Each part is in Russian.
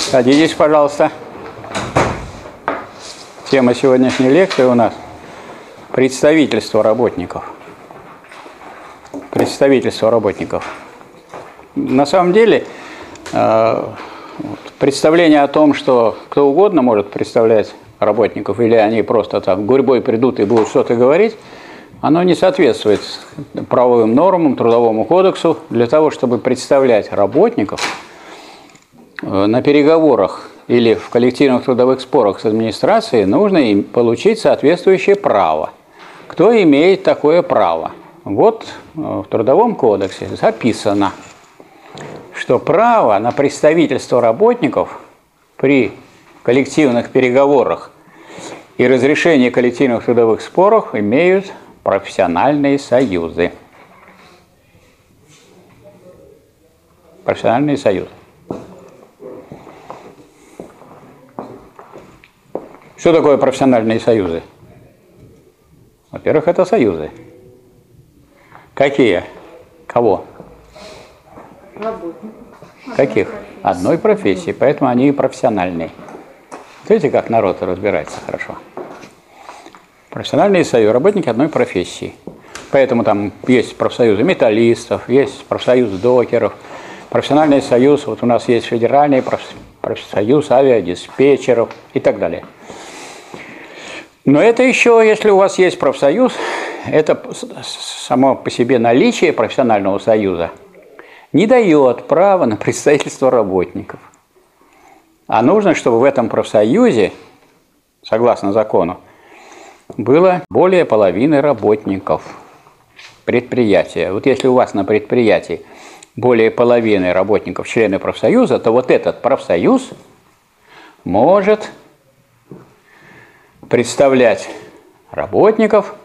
Садитесь, пожалуйста. Тема сегодняшней лекции у нас представительство работников. Представительство работников. На самом деле, представление о том, что кто угодно может представлять работников, или они просто так гурьбой придут и будут что-то говорить, оно не соответствует правовым нормам, трудовому кодексу. Для того, чтобы представлять работников на переговорах или в коллективных трудовых спорах с администрацией, нужно им получить соответствующее право. Кто имеет такое право? Вот в Трудовом кодексе записано, что право на представительство работников при коллективных переговорах и разрешении коллективных трудовых споров имеют профессиональные союзы. Профессиональные союзы. Что такое профессиональные союзы? Во-первых, это союзы. Какие? Кого? Работников. Каких? Одной профессии, поэтому они и профессиональные. Видите, как народ разбирается хорошо. Профессиональные союзы, работники одной профессии. Поэтому там есть профсоюзы металлистов, есть профсоюз докеров, профессиональный союз, вот у нас есть федеральный профсоюз авиадиспетчеров и так далее. Но это еще, если у вас есть профсоюз, это само по себе наличие профессионального союза не дает права на представительство работников. А нужно, чтобы в этом профсоюзе, согласно закону, было более половины работников предприятия. Вот если у вас на предприятии более половины работников члены профсоюза, то вот этот профсоюз может представлять работников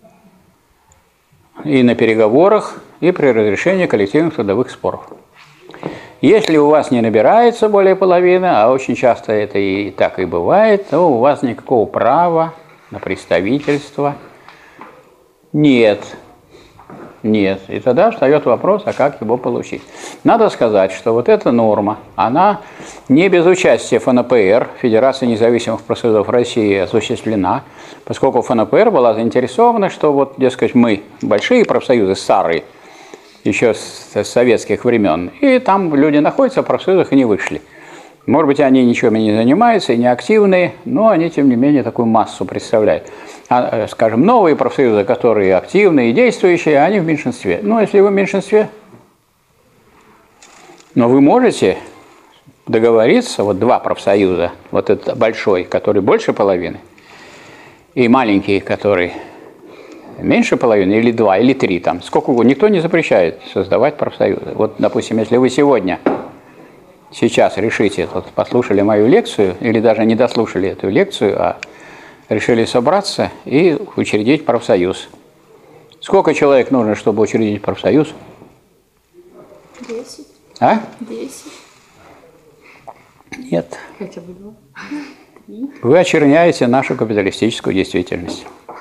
и на переговорах, и при разрешении коллективных трудовых споров. Если у вас не набирается более половины, а очень часто это и так и бывает, то у вас никакого права на представительство нет. Нет. И тогда встает вопрос, а как его получить? Надо сказать, что вот эта норма, она не без участия ФНПР, Федерации независимых профсоюзов России, осуществлена, поскольку ФНПР была заинтересована, что вот, дескать, мы большие профсоюзы, старые, еще с советских времен, и там люди находятся в профсоюзах и не вышли. Может быть, они ничем не занимаются и не активные, но они, тем не менее, такую массу представляют. А, скажем, новые профсоюзы, которые активные и действующие, они в меньшинстве. Ну, если вы в меньшинстве, но вы можете договориться, вот два профсоюза, вот этот большой, который больше половины, и маленький, который меньше половины, или два, или три, там, сколько угодно, никто не запрещает создавать профсоюзы. Вот, допустим, если вы сейчас решите, вот, послушали мою лекцию, или даже не дослушали эту лекцию, а решили собраться и учредить профсоюз. Сколько человек нужно, чтобы учредить профсоюз? 10. А? 10. Нет. Хотя бы 2. 3. Вы очерняете нашу капиталистическую действительность.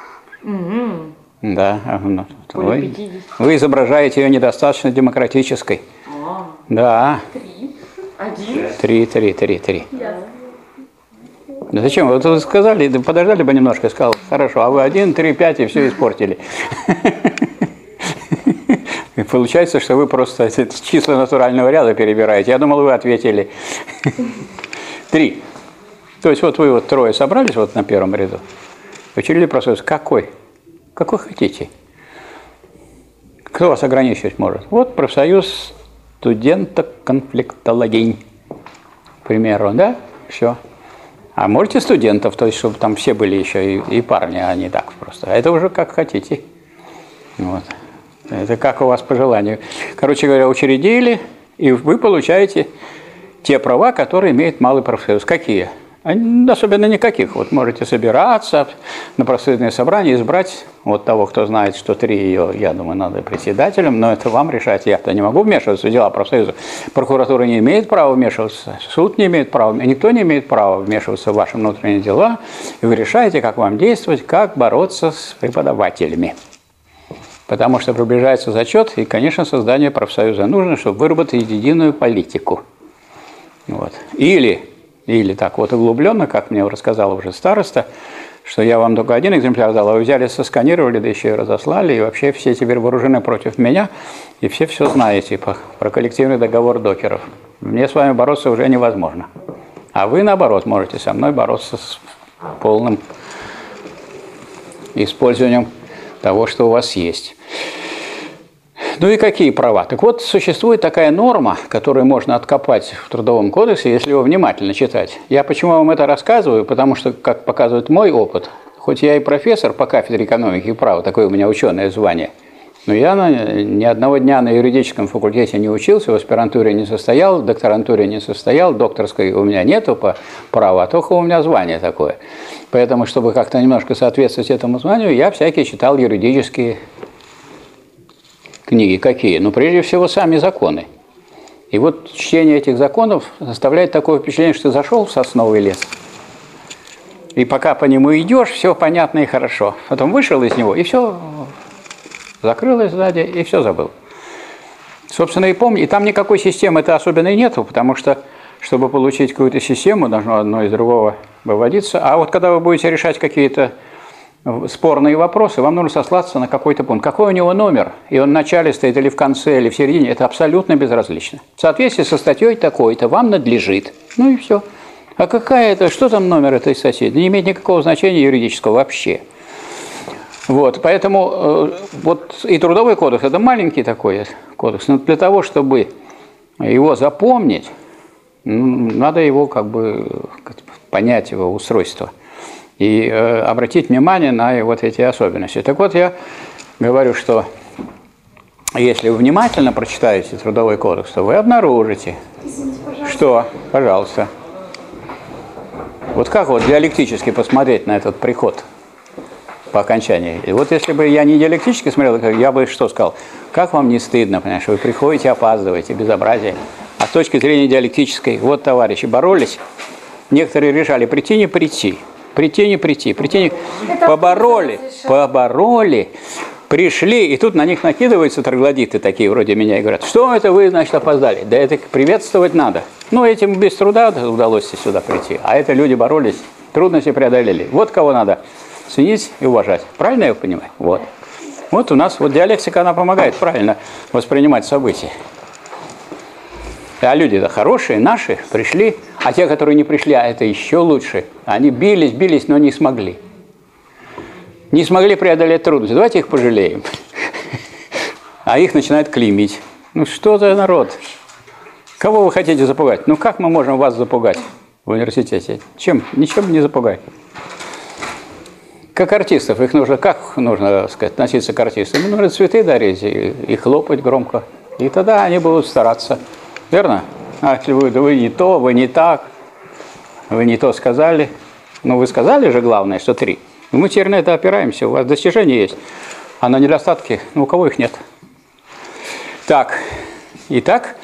Да. Вы изображаете ее недостаточно демократической. Да. 3. 3. Да зачем? Вот вы сказали, подождали бы немножко, сказал, хорошо, а вы 1, 3, 5 и все испортили. И получается, что вы просто числа натурального ряда перебираете. Я думал, вы ответили 3. То есть вот вы вот трое собрались вот на первом ряду. Учредили профсоюз. Какой? Какой хотите? Кто вас ограничивать может? Вот профсоюз студентов-конфликтологинь, к примеру, да? Все. А можете студентов, то есть, чтобы там все были еще и парни, а не так просто. Это уже как хотите. Вот. Это как у вас по желанию. Короче говоря, учредили, и вы получаете те права, которые имеет малый профсоюз. Какие? Особенно никаких. Вот можете собираться на профсоюзное собрание, избрать вот того, кто знает, что 3 ее, я думаю, надо председателем, но это вам решать. Я-то не могу вмешиваться в дела профсоюза. Прокуратура не имеет права вмешиваться, суд не имеет права, никто не имеет права вмешиваться в ваши внутренние дела. И вы решаете, как вам действовать, как бороться с преподавателями. Потому что приближается зачет, и, конечно, создание профсоюза нужно, чтобы выработать единую политику. Вот. Или так вот углубленно, как мне рассказал уже староста, что я вам только один экземпляр дал, а вы взяли, сосканировали, да еще и разослали, и вообще все теперь вооружены против меня, и все знаете про коллективный договор докеров. Мне с вами бороться уже невозможно. А вы, наоборот, можете со мной бороться с полным использованием того, что у вас есть. Ну и какие права? Так вот, существует такая норма, которую можно откопать в Трудовом кодексе, если его внимательно читать. Я почему вам это рассказываю? Потому что, как показывает мой опыт, хоть я и профессор по кафедре экономики и права, такое у меня ученое звание, но я ни одного дня на юридическом факультете не учился, в аспирантуре не состоял, в докторантуре не состоял, докторской у меня нету по праву, а только у меня звание такое. Поэтому, чтобы как-то немножко соответствовать этому званию, я всякие читал юридические книги. Какие? Ну, прежде всего, сами законы. И вот чтение этих законов заставляет такое впечатление, что ты зашел в сосновый лес, и пока по нему идешь, все понятно и хорошо. Потом вышел из него, и все закрылось сзади, и все забыл. Собственно, и помни, и там никакой системы-то особенной нету, потому что, чтобы получить какую-то систему, должно одно из другого выводиться. А вот когда вы будете решать какие-то спорные вопросы, вам нужно сослаться на какой-то пункт. Какой у него номер, и он в начале стоит или в конце, или в середине, это абсолютно безразлично. В соответствии со статьей такой-то вам надлежит. Ну и все. А какая это, что там номер этой статьи? Не имеет никакого значения юридического вообще. Вот, поэтому вот и Трудовой кодекс, это маленький такой кодекс, но для того, чтобы его запомнить, надо его как бы понять, его устройство. И обратить внимание на вот эти особенности. Так вот, я говорю, что если вы внимательно прочитаете Трудовой кодекс, то вы обнаружите, что, пожалуйста, вот как вот диалектически посмотреть на этот приход по окончании. И вот если бы я не диалектически смотрел, я бы что сказал? Как вам не стыдно, понимаешь, вы приходите, опаздываете, безобразие. А с точки зрения диалектической, вот товарищи боролись, некоторые решали прийти, не прийти. Прийти, не прийти, побороли, пришли, и тут на них накидываются троглодиты такие, вроде меня, и говорят, что это вы, значит, опоздали? Да это приветствовать надо. Ну, этим без труда удалось сюда прийти, а это люди боролись, трудности преодолели. Вот кого надо ценить и уважать. Правильно я понимаю? Вот. Вот у нас вот диалектика, она помогает правильно воспринимать события. А люди-то хорошие, наши, пришли, а те, которые не пришли, а это еще лучше. Они бились, но не смогли. Не смогли преодолеть трудности. Давайте их пожалеем. А их начинают клеймить. Ну что за народ? Кого вы хотите запугать? Ну как мы можем вас запугать в университете? Чем? Ничем не запугать. Как артистов, их нужно, как нужно, так сказать, относиться к артистам? Ну, нужно цветы дарить и хлопать громко. И тогда они будут стараться. Верно? А если вы не то, вы не так, вы не то сказали. Ну, вы сказали же, главное, что 3. Мы теперь на это опираемся. У вас достижения есть, а на недостатки, ну, у кого их нет. Так, итак,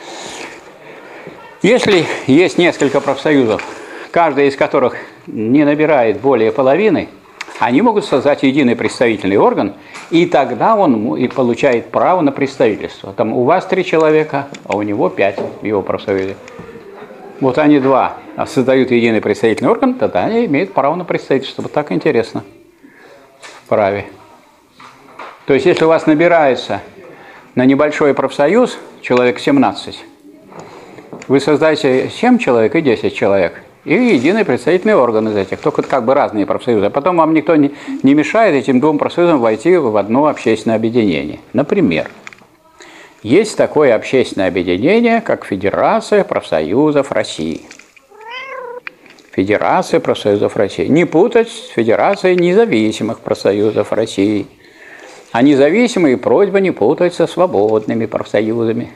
если есть несколько профсоюзов, каждый из которых не набирает более половины, они могут создать единый представительный орган, и тогда он и получает право на представительство. Там у вас 3 человека, а у него 5 в его профсоюзе. Вот они 2 создают единый представительный орган, тогда они имеют право на представительство. Вот так интересно в праве. То есть, если у вас набирается на небольшой профсоюз человек 17, вы создаете 7 человек и 10 человек. И единый представительный орган из этих, только как бы разные профсоюзы. А потом вам никто не мешает этим 2 профсоюзам войти в одно общественное объединение. Например, есть такое общественное объединение, как Федерация профсоюзов России. Федерация профсоюзов России. Не путать с Федерацией независимых профсоюзов России. А независимые просьба не путать со свободными профсоюзами.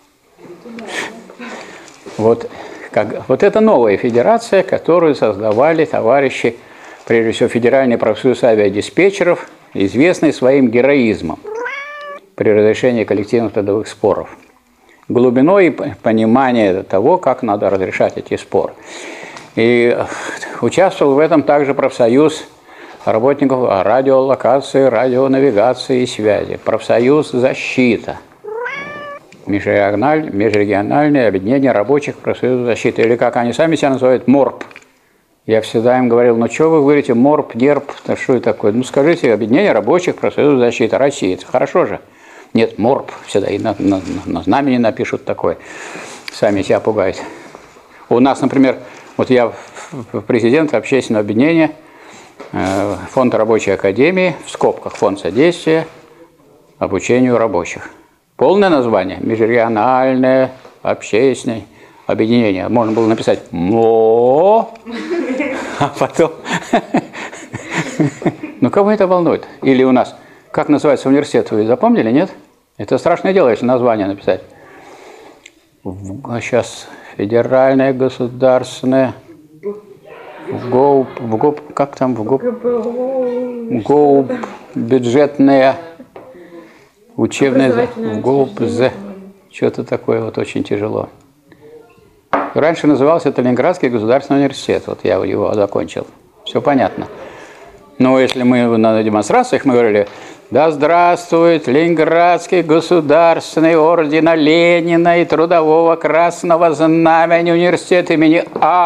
Вот это новая федерация, которую создавали товарищи, прежде всего, Федеральный профсоюз авиадиспетчеров, известный своим героизмом при разрешении коллективных трудовых споров, глубиной понимания того, как надо разрешать эти споры. И участвовал в этом также профсоюз работников радиолокации, радионавигации и связи, профсоюз «Защита». Межрегиональное объединение рабочих профсоюзов защиты, или как они сами себя называют, МОРП. Я всегда им говорил, ну что вы говорите, МОРП, НЕРП, что это такое? Ну скажите, объединение рабочих профсоюзов защиты России, это хорошо же. Нет, МОРП всегда, и на знамени напишут такое, сами себя пугают. У нас, например, вот я президент общественного объединения, фонд рабочей академии, в скобках фонд содействия обучению рабочих. Полное название – межрегиональное общественное объединение. Можно было написать МО, а потом… Ну, кого это волнует? Или у нас, как называется университет, вы запомнили, нет? Это страшное дело, если название написать. Сейчас федеральное, государственное, как там, бюджетное, учебное, что-то такое вот очень тяжело. Раньше назывался это Ленинградский государственный университет, вот я его закончил, все понятно. Но если мы на демонстрациях мы говорили, да здравствует Ленинградский государственный ордена Ленина и Трудового Красного Знамени университет имени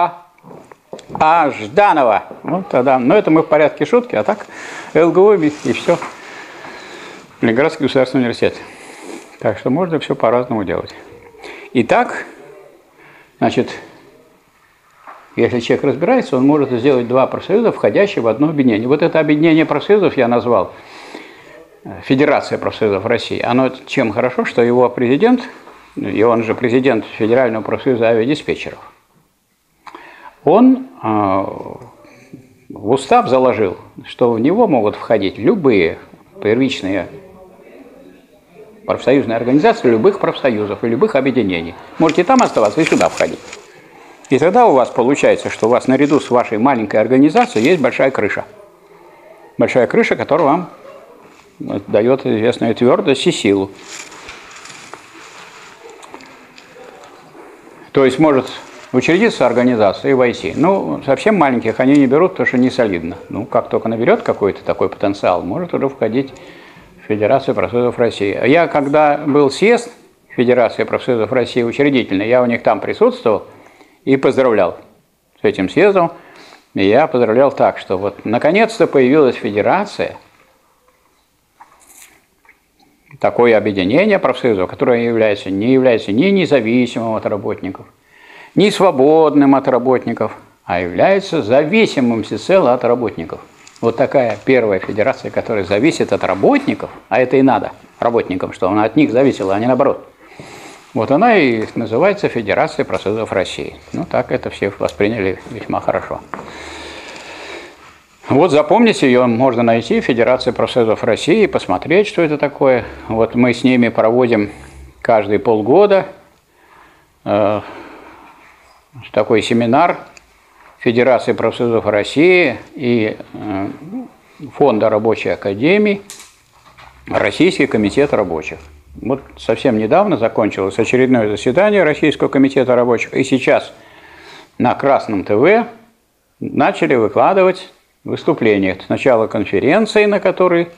А. Жданова. Вот тогда, но это мы в порядке шутки, а так ЛГУ и все. Ленинградский государственный университет. Так что можно все по-разному делать. Итак, значит, если человек разбирается, он может сделать два профсоюза, входящие в одно объединение. Вот это объединение профсоюзов я назвал Федерация профсоюзов России. Оно чем хорошо, что его президент, и он же президент Федерального профсоюза авиадиспетчеров, он в устав заложил, что в него могут входить любые первичные профсоюзные организации любых профсоюзов и любых объединений. Можете там оставаться и сюда входить. И тогда у вас получается, что у вас наряду с вашей маленькой организацией есть большая крыша. Большая крыша, которая вам дает известную твердость и силу. То есть может учредиться организация и войти. Ну, совсем маленьких они не берут, потому что не солидно. Ну, как только наберет какой-то такой потенциал, может уже входить в Федерацию профсоюзов России. А я, когда был съезд Федерации профсоюзов России учредительный, я у них там присутствовал и поздравлял с этим съездом. И я поздравлял так, что вот наконец-то появилась федерация, такое объединение профсоюзов, которое не является ни независимым от работников, ни свободным от работников, а является зависимым всецело от работников. Вот такая первая федерация, которая зависит от работников, а это и надо работникам, что она от них зависела, а не наоборот. Вот она и называется Федерация профсоюзов России. Ну, так это все восприняли весьма хорошо. Вот запомните, ее можно найти, Федерация профсоюзов России, посмотреть, что это такое. Вот мы с ними проводим каждые полгода такой семинар Федерации профсоюзов России и Фонда рабочей академии Российский комитет рабочих. Вот совсем недавно закончилось очередное заседание Российского комитета рабочих, и сейчас на Красном ТВ начали выкладывать выступления. Сначала конференции, на которой,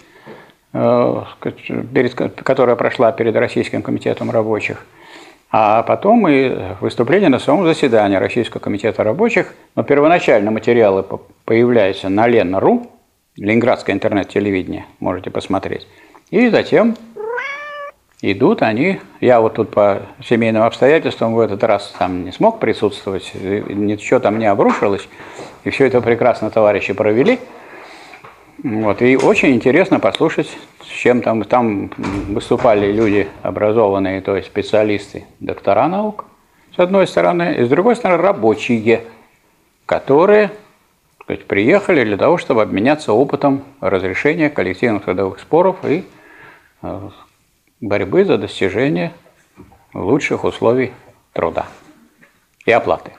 которая прошла перед Российским комитетом рабочих, а потом и выступление на самом заседании Российского комитета рабочих. Но первоначально материалы появляются на Лен.ру, Ленинградское интернет-телевидение, можете посмотреть. И затем идут они, я вот тут по семейным обстоятельствам в этот раз там не смог присутствовать, ничего там не обрушилось, и все это прекрасно товарищи провели. Вот, и очень интересно послушать, с чем там выступали люди образованные, то есть специалисты, доктора наук, с одной стороны, и с другой стороны рабочие, которые, так сказать, приехали для того, чтобы обменяться опытом разрешения коллективных трудовых споров и борьбы за достижение лучших условий труда и оплаты.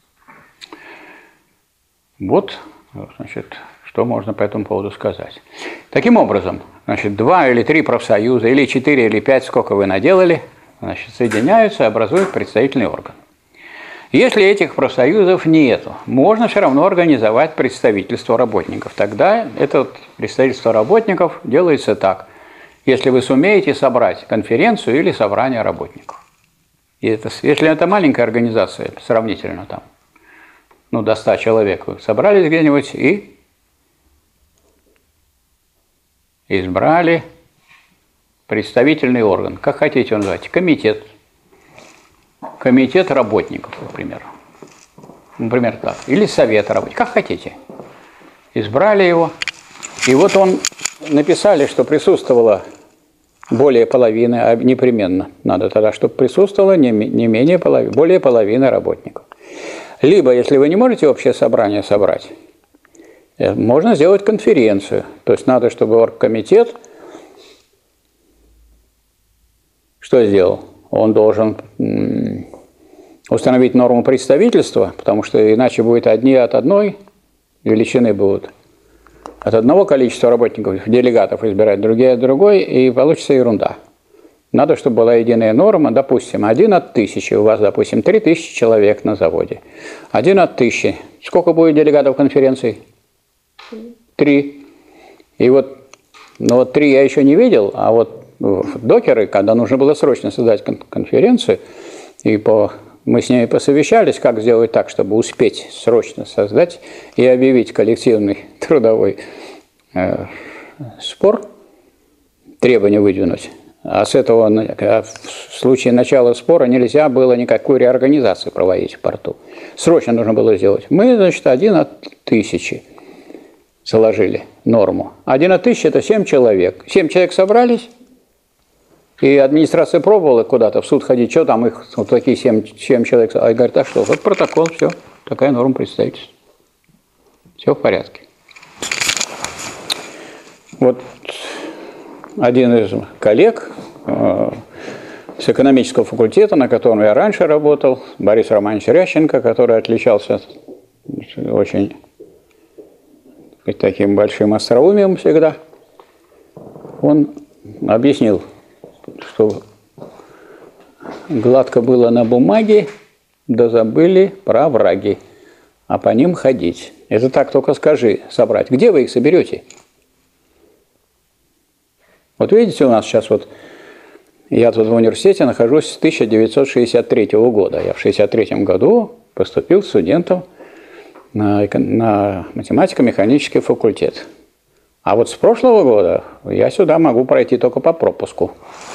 Вот, значит, что можно по этому поводу сказать. Таким образом, значит, 2 или 3 профсоюза, или 4, или 5, сколько вы наделали, значит, соединяются и образуют представительный орган. Если этих профсоюзов нету, можно все равно организовать представительство работников. Тогда это представительство работников делается так. если вы сумеете собрать конференцию или собрание работников. И это, если это маленькая организация, сравнительно там, ну, до 100 человек, вы собрались где-нибудь и избрали представительный орган. Как хотите его называть? Комитет. Комитет работников, например. Например, так. Или совет работников. Как хотите. Избрали его. И вот он написали, что присутствовало более половины, а непременно надо тогда, чтобы присутствовало не менее половины, более половины работников. Либо, если вы не можете общее собрание собрать, можно сделать конференцию. То есть надо, чтобы оргкомитет что сделал? Он должен установить норму представительства, потому что иначе будет одни от одной величины будут. От одного количества работников, делегатов избирать, другие от другой, и получится ерунда. Надо, чтобы была единая норма, допустим, 1 от 1000, у вас, допустим, 3000 человек на заводе. 1 от 1000. Сколько будет делегатов конференции? 3. И вот, ну вот 3 я еще не видел, а вот докеры, когда нужно было срочно создать конференцию, и мы с ними посовещались, как сделать так, чтобы успеть срочно создать и объявить коллективный трудовой спор, требования выдвинуть. А с этого, в случае начала спора, нельзя было никакую реорганизацию проводить в порту. Срочно нужно было сделать. Мы, значит, 1 от 1000 заложили норму. 1 от 1000 – это 7 человек. 7 человек собрались, и администрация пробовала куда-то в суд ходить, что там их вот такие 7 человек. А говорит, а что, вот протокол, все, такая норма представительства. Все в порядке. Вот один из коллег с экономического факультета, на котором я раньше работал, Борис Романович Рященко, который отличался очень таким большим остроумием всегда, он объяснил, что гладко было на бумаге, да забыли про враги, а по ним ходить. Это так только скажи, собрать. Где вы их соберете? Вот видите, у нас сейчас вот, я тут в университете нахожусь с 1963 года. Я в 1963 году поступил студентом на математико-механический факультет. А вот с прошлого года я сюда могу пройти только по пропуску.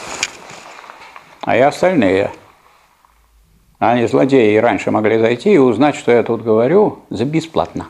А и остальные. Они, злодеи, раньше могли зайти и узнать, что я тут говорю, за бесплатно.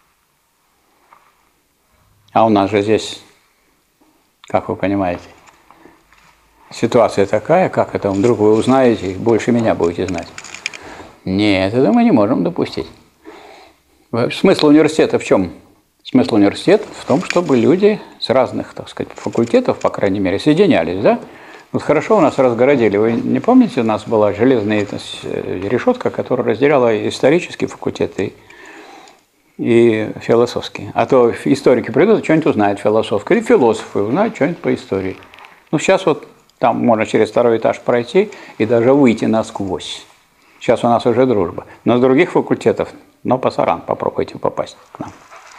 А у нас же здесь, как вы понимаете, ситуация такая, как это вдруг вы узнаете, больше меня будете знать. Нет, это мы не можем допустить. Смысл университета в чем? Смысл университета в том, чтобы люди с разных, так сказать, факультетов, по крайней мере, соединялись, да? Вот хорошо у нас разгородили. Вы не помните, у нас была железная решетка, которая разделяла исторический факультет и философский. А то историки придут, что-нибудь узнают философское, или философы узнают что-нибудь по истории. Ну, сейчас вот там можно через 2-й этаж пройти и даже выйти насквозь. Сейчас у нас уже дружба. Но с других факультетов, но пасаран, попробуйте попасть к нам.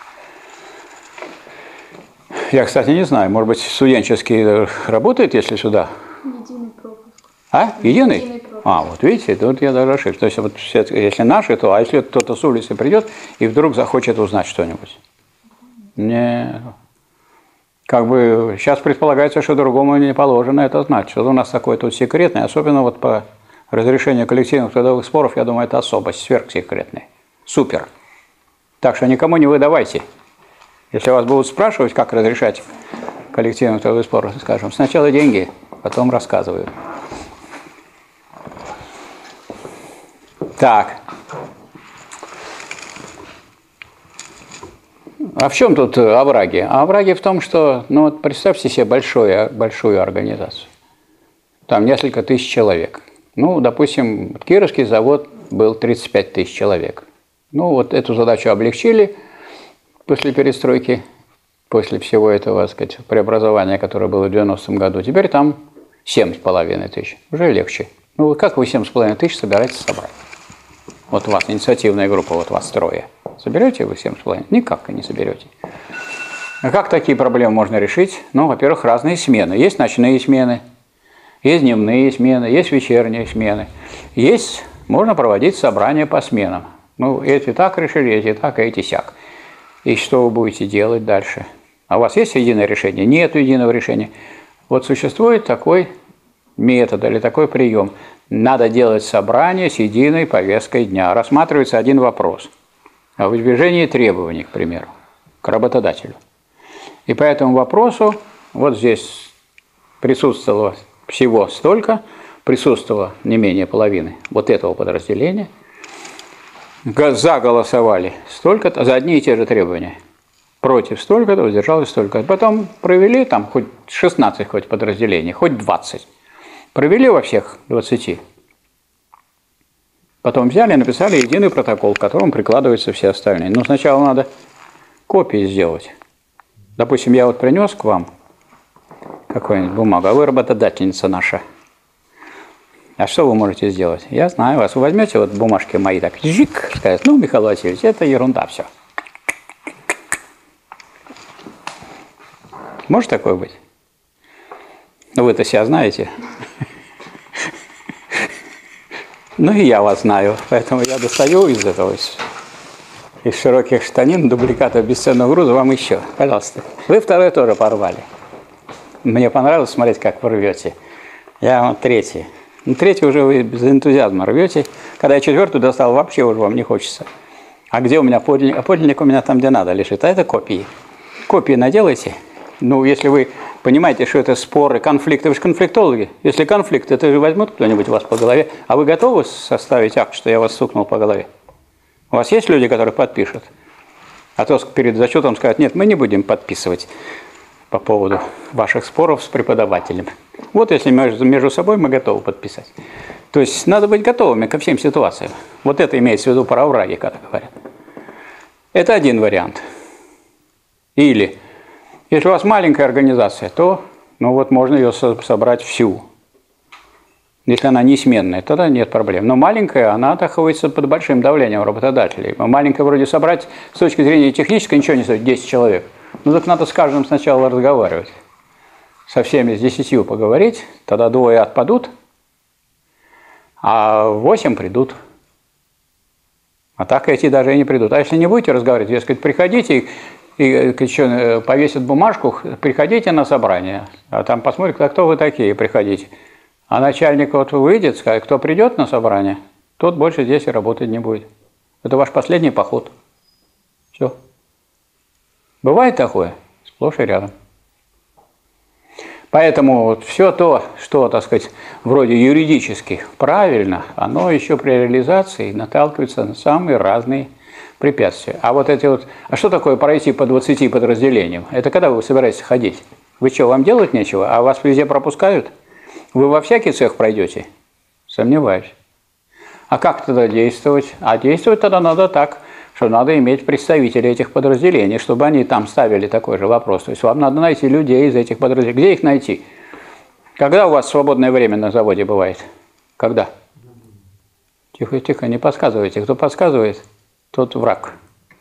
Я, кстати, не знаю, может быть, студенческий работает, если сюда? Единый пропуск. А? Единый? Единый пропуск. А, вот видите, тут я даже ошибся. То есть, вот, если наши, то, а если кто-то с улицы придет и вдруг захочет узнать что-нибудь? Не. Как бы сейчас предполагается, что другому не положено это знать. Что у нас такое тут секретное, особенно вот по разрешению коллективных трудовых споров, я думаю, это особо сверхсекретное. Супер. Так что никому не выдавайте. Если вас будут спрашивать, как разрешать коллективный трудовой спор, скажем, сначала деньги, потом рассказываю. Так. А в чем тут овраги? А овраги в том, что, ну вот представьте себе большую организацию. Там несколько тысяч человек. Ну, допустим, Кировский завод был 35 тысяч человек. Ну, вот эту задачу облегчили после перестройки, после всего этого, так сказать, преобразования, которое было в 90-м году. Теперь там 7,5 тысяч. Уже легче. Ну, как вы 7,5 тысяч собираетесь собрать? Вот у вас инициативная группа, вот вас 3. Соберете вы 7,5? Никак не соберете. А как такие проблемы можно решить? Ну, во-первых, разные смены. Есть ночные смены, есть дневные смены, есть вечерние смены. Есть, можно проводить собрания по сменам. Ну, эти так решили, эти так, а эти сяк. И что вы будете делать дальше? А у вас есть единое решение? Нет единого решения. Вот существует такой метод или такой прием. Надо делать собрание с единой повесткой дня. Рассматривается один вопрос о выдвижении требований, к примеру, к работодателю. И по этому вопросу вот здесь присутствовало всего столько, присутствовало не менее половины вот этого подразделения, заголосовали столько-то за одни и те же требования. Против столько-то, воздержалось столько-то. Потом провели там хоть 16 хоть подразделений, хоть 20. Провели во всех 20. Потом взяли и написали единый протокол, к которому прикладываются все остальные. Но сначала надо копии сделать. Допустим, я вот принес к вам какую-нибудь бумагу, а вы работодательница наша. А что вы можете сделать? Я знаю вас. Вы возьмете вот бумажки мои, так, жик, скажете, ну, Михаил Васильевич, это ерунда, все. Может такое быть? Ну, вы-то себя знаете. Ну, и я вас знаю, поэтому я достаю из этого, из широких штанин, дубликата бесценного груза вам еще. Пожалуйста. Вы второй тоже порвали. Мне понравилось смотреть, как вы рвете. Я вам третий. Ну, третий уже вы без энтузиазма рвете. Когда я четвертую достал, вообще уже вам не хочется. А где у меня подлинник? А подлинник у меня там, где надо, лежит. А это копии. Копии наделайте. Ну, если вы понимаете, что это споры, конфликты, вы же конфликтологи. Если конфликт, это же возьмут кто-нибудь вас по голове. А вы готовы составить акт, что я вас стукнул по голове? У вас есть люди, которые подпишут? А то перед зачетом скажут, нет, мы не будем подписывать по поводу ваших споров с преподавателем. Вот если между собой мы готовы подписать. То есть надо быть готовыми ко всем ситуациям. Вот это имеется в виду про овраги, когда говорят. Это один вариант. Или, если у вас маленькая организация, то ну вот можно ее собрать всю. Если она несменная, тогда нет проблем. Но маленькая, она находится под большим давлением работодателей. Маленькая вроде собрать с точки зрения технической ничего не стоит, 10 человек. Ну так надо с каждым сначала разговаривать. Со всеми с 10 поговорить, тогда 2 отпадут, а 8 придут. А так эти даже и не придут. А если не будете разговаривать, я сказать, приходите и повесят бумажку, приходите на собрание. А там посмотрят, кто вы такие, приходите. А начальник вот выйдет, скажет, кто придет на собрание, тот больше здесь и работать не будет. Это ваш последний поход. Все. Бывает такое? Сплошь и рядом. Поэтому вот все то, что, так сказать, вроде юридически правильно, оно еще при реализации наталкивается на самые разные препятствия. А вот эти вот, а что такое пройти по 20 подразделениям? Это когда вы собираетесь ходить? Вы что, вам делать нечего? А вас везде пропускают? Вы во всякий цех пройдете? Сомневаюсь. А как тогда действовать? А действовать тогда надо так, что надо иметь представителей этих подразделений, чтобы они там ставили такой же вопрос. То есть вам надо найти людей из этих подразделений. Где их найти? Когда у вас свободное время на заводе бывает? Когда? Тихо, тихо, не подсказывайте. Кто подсказывает, тот враг.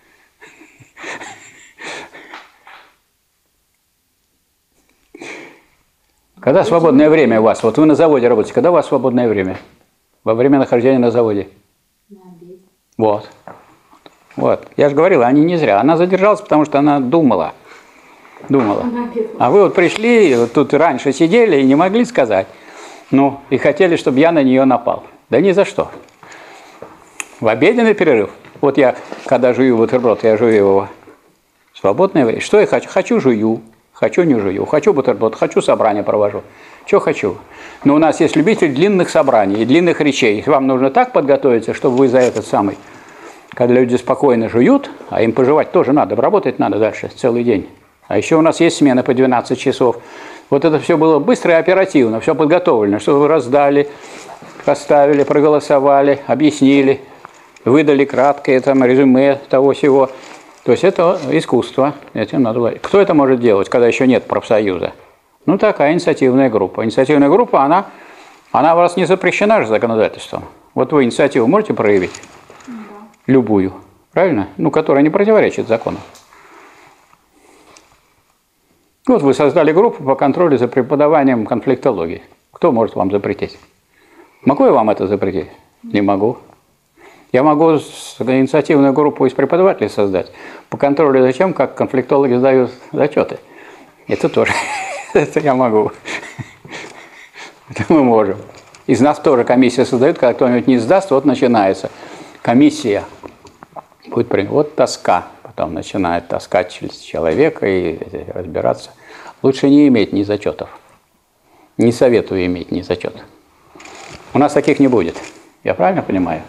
Когда свободное время у вас? Вот вы на заводе работаете. Когда у вас свободное время? Во время нахождения на заводе? На обед. Вот. Вот. Я же говорила, они не зря. Она задержалась, потому что она думала. Думала. А вы вот пришли, вот тут раньше сидели и не могли сказать. Ну, и хотели, чтобы я на нее напал. Да ни за что. В обеденный перерыв. Вот я, когда жую бутерброд, я жую его. Свободное время. Что я хочу? Хочу, жую. Хочу, не жую. Хочу бутерброд, хочу собрание провожу. Что хочу. Но у нас есть любители длинных собраний и длинных речей. Вам нужно так подготовиться, чтобы вы за этот самый... Когда люди спокойно жуют, а им пожевать тоже надо, работать надо дальше целый день. А еще у нас есть смена по 12 часов. Вот это все было быстро и оперативно, все подготовлено, что вы раздали, поставили, проголосовали, объяснили, выдали краткое там, резюме того всего. То есть это искусство, этим надо говорить. Кто это может делать, когда еще нет профсоюза? Ну, такая инициативная группа. Инициативная группа, она у вас не запрещена же законодательством. Вот вы инициативу можете проявить? Любую, правильно? Ну, которая не противоречит закону. Вот вы создали группу по контролю за преподаванием конфликтологии. Кто может вам запретить? Могу я вам это запретить? Не могу. Я могу инициативную группу из преподавателей создать по контролю за тем, как конфликтологи сдают зачеты. Это тоже. Это я могу. Это мы можем. Из нас тоже комиссия создают, когда кто-нибудь не сдаст, вот начинается. Комиссия. Вот тоска. Потом начинает таскать человека и разбираться. Лучше не иметь ни зачетов. Не советую иметь ни зачетов. У нас таких не будет. Я правильно понимаю?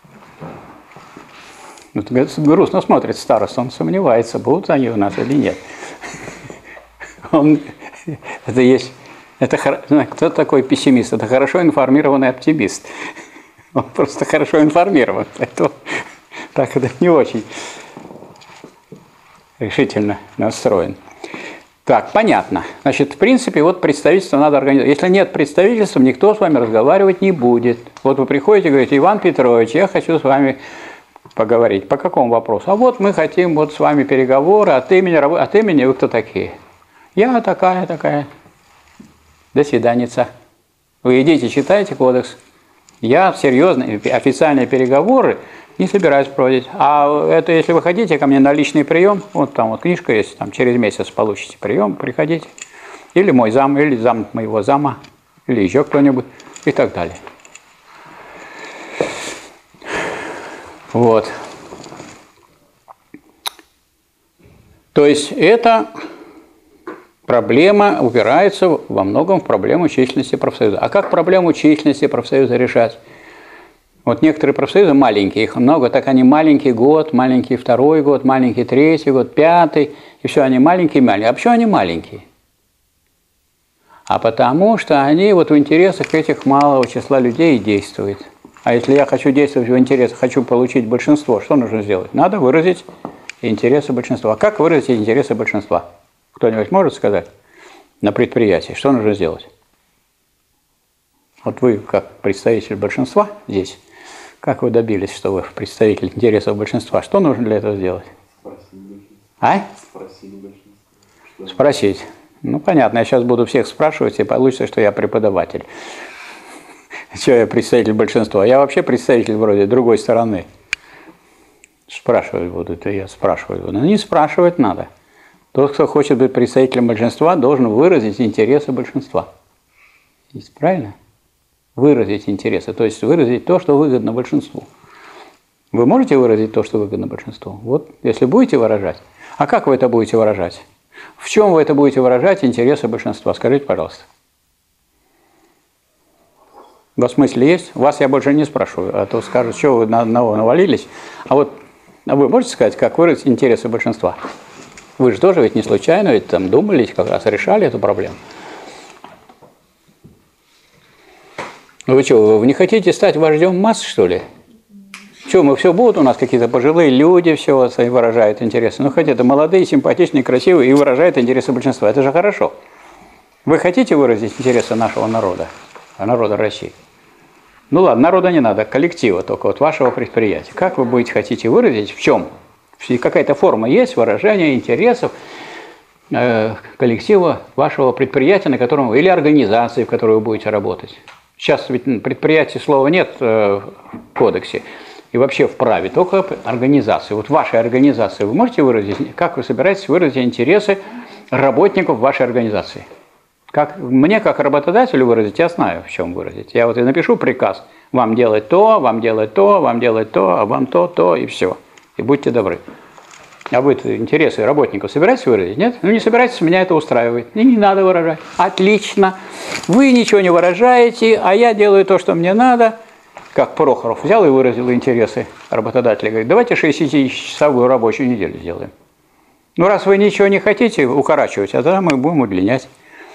Вот, грустно смотрит староста, он сомневается, будут они у нас или нет. Кто такой пессимист? Это хорошо информированный оптимист. Он просто хорошо информирован. Поэтому так это не очень решительно настроен. Так, понятно. Значит, в принципе, вот представительство надо организовать. Если нет представительства, никто с вами разговаривать не будет. Вот вы приходите и говорите: Иван Петрович, я хочу с вами поговорить. По какому вопросу? А вот мы хотим вот с вами переговоры, от имени вы кто такие? Я такая. До свиданица. Вы идите, читайте кодекс. Я серьезные официальные переговоры не собираюсь проводить. А это если вы хотите ко мне на личный прием, вот там вот книжка есть, там через месяц получите прием, приходите. Или мой зам, или зам моего зама, или еще кто-нибудь и так далее. Вот. То есть это проблема упирается во многом в проблему численности профсоюза. А как проблему численности профсоюза решать? Вот некоторые профсоюзы маленькие, их много, так они маленький год, маленький второй год, маленький третий год, пятый, и все, они маленькие. А почему они маленькие? А потому что они вот в интересах этих малого числа людей действуют. А если я хочу действовать в интересах, хочу получить большинство, что нужно сделать? Надо выразить интересы большинства. А как выразить интересы большинства? Кто-нибудь может сказать на предприятии, что нужно сделать? Вот вы, как представитель большинства здесь, как вы добились, что вы представитель интересов большинства? Что нужно для этого сделать? Спросить большинство. Спросить. Ну, понятно, я сейчас буду всех спрашивать, и получится, что я преподаватель. Что я представитель большинства? Я вообще представитель вроде другой стороны. Спрашивать буду, это я спрашивать буду. Но не спрашивать надо. Тот, кто хочет быть представителем большинства, должен выразить интересы большинства. Правильно? Выразить интересы, то есть выразить то, что выгодно большинству. Вы можете выразить то, что выгодно большинству? Вот, если будете выражать. А как вы это будете выражать? В чем вы это будете выражать интересы большинства? Скажите, пожалуйста. У вас мысли есть? Вас я больше не спрашиваю, а то скажут, что вы на одного навалились. А вот вы можете сказать, как выразить интересы большинства? Вы же тоже ведь не случайно, ведь там думали, как раз решали эту проблему. Вы что, вы не хотите стать вождем масс, что ли? Что, мы все будут у нас какие-то пожилые люди, все выражают интересы. Ну, хотя это молодые, симпатичные, красивые и выражают интересы большинства. Это же хорошо. Вы хотите выразить интересы нашего народа, народа России? Ну ладно, народа не надо, коллектива только, вот вашего предприятия. Как вы хотите выразить, в чем? Какая-то форма есть выражения интересов коллектива вашего предприятия, на котором вы, или организации, в которой вы будете работать. Сейчас ведь предприятий слова нет в кодексе и вообще в праве, только организации. Вот вашей организации вы можете выразить, как вы собираетесь выразить интересы работников вашей организации? Как, мне как работодателю выразить, я знаю, в чем выразить. Я вот и напишу приказ, вам делать то, вам делать то, вам делать то, а вам то, и все. И будьте добры. А вы интересы работников собираетесь выразить? Нет? Ну не собираетесь, меня это устраивает. И не надо выражать. Отлично. Вы ничего не выражаете, а я делаю то, что мне надо. Как Прохоров взял и выразил интересы работодателя. Говорит, давайте 60-часовую рабочую неделю сделаем. Ну раз вы ничего не хотите укорачивать, а тогда мы будем удлинять.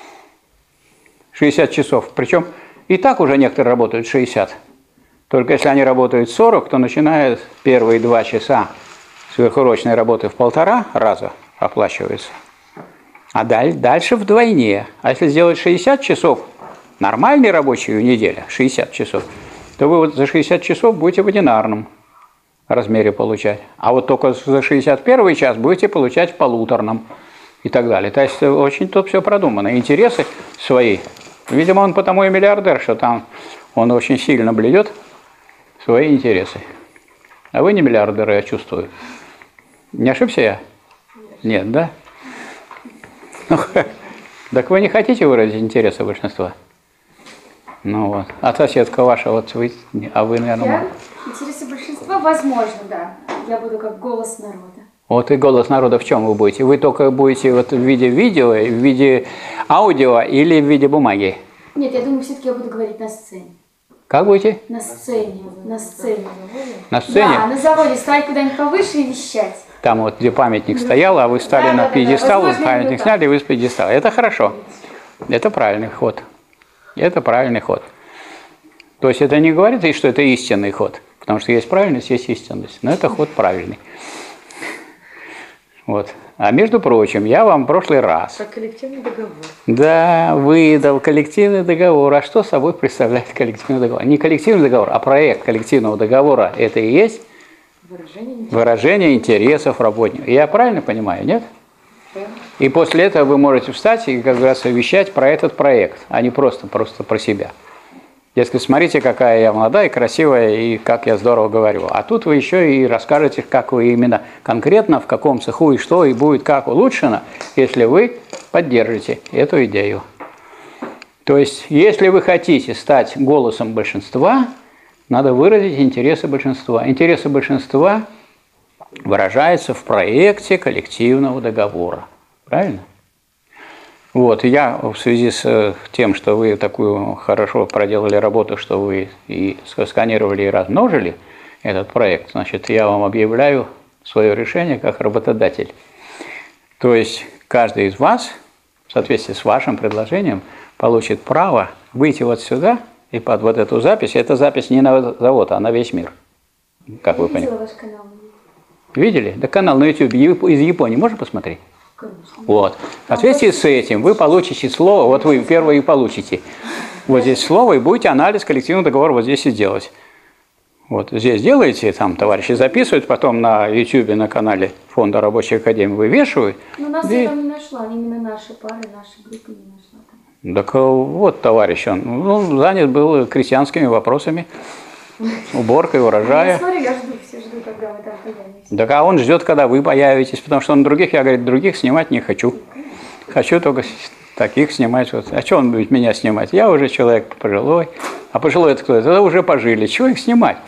60 часов. Причем и так уже некоторые работают 60. Только если они работают 40, то начиная первые 2 часа сверхурочной работы в 1,5 раза оплачивается. А дальше вдвойне. А если сделать 60 часов, нормальной рабочей недели, 60 часов, то вы вот за 60 часов будете в одинарном размере получать. А вот только за 61 час будете получать в полуторном. и так далее. То есть очень тут все продумано. Интересы свои. Видимо, он потому и миллиардер, что там он очень сильно блюдет свои интересы. А вы не миллиардеры, я чувствую. Не ошибся я? Нет, да? Ну, так вы не хотите выразить интересы большинства? Ну вот. А соседка ваша, вот вы, а вы, наверное... Интересы большинства, возможно, да. Я буду как голос народа. Вот и голос народа в чем вы будете? Вы только будете вот в виде видео, в виде аудио или в виде бумаги? Нет, я думаю, все-таки я буду говорить на сцене. Как будете? На сцене. На сцене. На сцене? Да, на заводе стать куда-нибудь повыше и вещать. Там вот, где памятник стоял, а вы стали на пьедестал, памятник сняли, и вы с пьедестала. Это хорошо. Это правильный ход. Это правильный ход. То есть это не говорит, что это истинный ход, потому что есть правильность, есть истинность. Но это ход правильный. Вот. А между прочим, я вам в прошлый раз... Как коллективный договор. Да, выдал коллективный договор. А что собой представляет коллективный договор? Не коллективный договор, а проект коллективного договора. Это и есть выражение интересов работников. Я правильно понимаю, нет? Да. И после этого вы можете встать и, как говорится, вещать про этот проект, а не просто про себя. Дескать, смотрите, какая я молодая и красивая, и как я здорово говорю. А тут вы еще и расскажете, как вы именно конкретно, в каком цеху и что, и будет как улучшено, если вы поддержите эту идею. То есть, если вы хотите стать голосом большинства, надо выразить интересы большинства. Интересы большинства выражаются в проекте коллективного договора. Правильно? Вот, я в связи с тем, что вы такую хорошо проделали работу, что вы и сканировали, и размножили этот проект, значит, я вам объявляю свое решение как работодатель. То есть каждый из вас, в соответствии с вашим предложением, получит право выйти вот сюда и под вот эту запись. Эта запись не на завод, а на весь мир. Как вы поняли? Ваш канал. Видели? Да канал на YouTube из Японии можно посмотреть? Конечно. Вот. В соответствии с этим вы получите слово, вот вы первое и получите. Вот здесь слово, и будете анализ коллективного договора вот здесь и делать. Вот здесь делаете, там товарищи записывают, потом на YouTube, на канале Фонда Рабочей Академии вывешивают. Но нас и... я там не нашла, именно наши пары, наши группы не нашла там. Так вот, товарищ, он занят был крестьянскими вопросами, уборкой урожая. Я смотрю, я жду, все жду, когда вы там появитесь. Так а он ждет, когда вы появитесь, потому что он других, я, говорит, других снимать не хочу. Хочу только таких снимать. Вот. А что он будет меня снимать? Я уже человек пожилой. А пожилой это кто? Это уже пожили. Чего их снимать?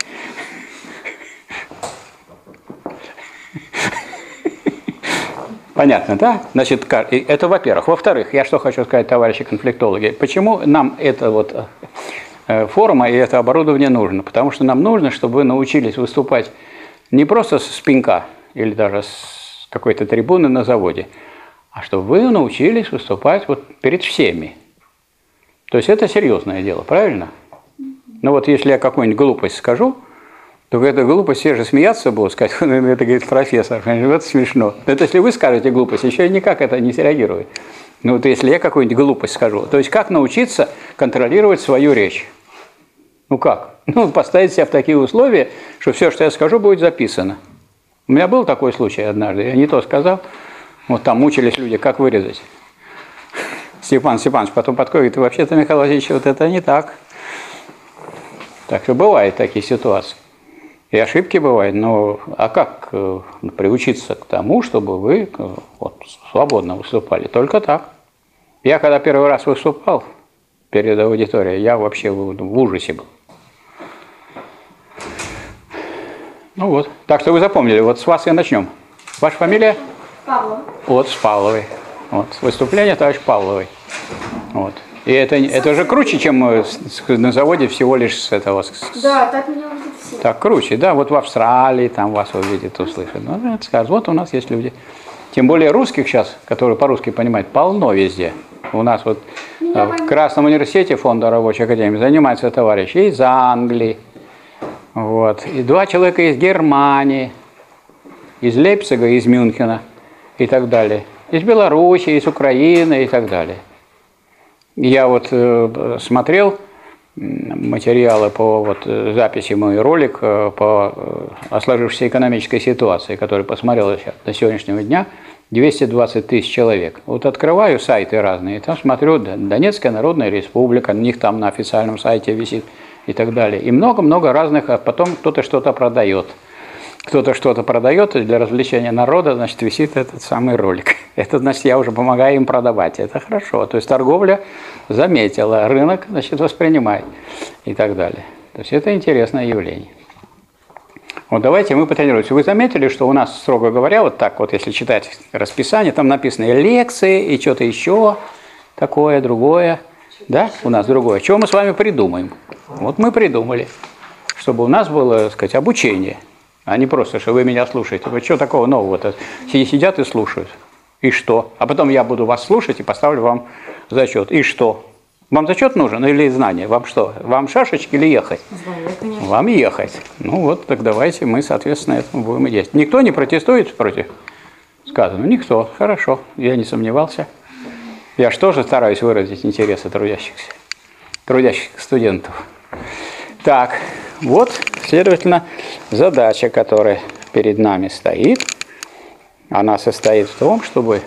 Понятно, да? Значит, это во-первых. Во-вторых, я что хочу сказать, товарищи конфликтологи. Почему нам это вот форма и это оборудование нужно? Потому что нам нужно, чтобы вы научились выступать не просто с пенька или даже с какой-то трибуны на заводе, а чтобы вы научились выступать вот перед всеми. То есть это серьезное дело, правильно? Ну вот если я какую-нибудь глупость скажу, то эта глупость все же смеяться будут, сказать, это, говорит, профессор, это смешно. Но это если вы скажете глупость, еще никак это не среагирует. Ну вот если я какую-нибудь глупость скажу, то есть как научиться контролировать свою речь? Ну как? Ну поставить себя в такие условия, что все, что я скажу, будет записано. У меня был такой случай однажды, я не то сказал, вот там мучились люди, как вырезать. Степан Степанович потом подходит, вообще-то, Михаил Васильевич, вот это не так. Так что бывают такие ситуации. И ошибки бывают, но а как приучиться к тому, чтобы вы вот, свободно выступали? Только так. Я когда первый раз выступал перед аудиторией, я вообще в ужасе был. Ну вот. Так что вы запомнили, вот с вас и начнем. Ваша фамилия? Павлова. Вот, с Павловой. Вот, выступление товарищ Павловой. Вот. И это же круче, чем на заводе всего лишь с этого. Да, так меня увидят все. Так круче, да, вот в Австралии там вас увидят, услышат. Ну, это скажут, вот у нас есть люди. Тем более русских сейчас, которые по-русски понимают, полно везде. У нас вот в Красном университете Фонда Рабочей Академии занимаются товарищи из Англии, вот, и 2 человека из Германии, из Лейпцига, из Мюнхена и так далее, из Белоруссии, из Украины и так далее. Я вот смотрел материалы по вот, записи, мой ролик по сложившейся экономической ситуации, который посмотрел до сегодняшнего дня. 220 тысяч человек. Вот открываю сайты разные, там смотрю, Донецкая Народная Республика, у них там на официальном сайте висит и так далее. И много-много разных, а потом кто-то что-то продает. Кто-то что-то продает, и для развлечения народа, значит, висит этот самый ролик. Это, значит, я уже помогаю им продавать. Это хорошо. То есть торговля заметила, рынок, значит, воспринимает и так далее. То есть это интересное явление. Вот давайте мы потренируемся. Вы заметили, что у нас, строго говоря, вот так вот, если читать расписание, там написаны и лекции, и что-то еще такое, другое. Да, у нас другое. Чего мы с вами придумаем? Вот мы придумали, чтобы у нас было, так сказать, обучение, а не просто, что вы меня слушаете. Вы что такого нового-то? Сидят и слушают. И что? А потом я буду вас слушать и поставлю вам зачет. И что? Вам зачет нужен или знание? Вам что? Вам шашечки или ехать? Знание, конечно. Вам ехать. Ну вот, так давайте мы, соответственно, этому будем и действовать. Никто не протестует против сказанного? Никто. Хорошо, я не сомневался. Я же тоже стараюсь выразить интересы трудящихся студентов. Так, вот, следовательно, задача, которая перед нами стоит, она состоит в том, чтобы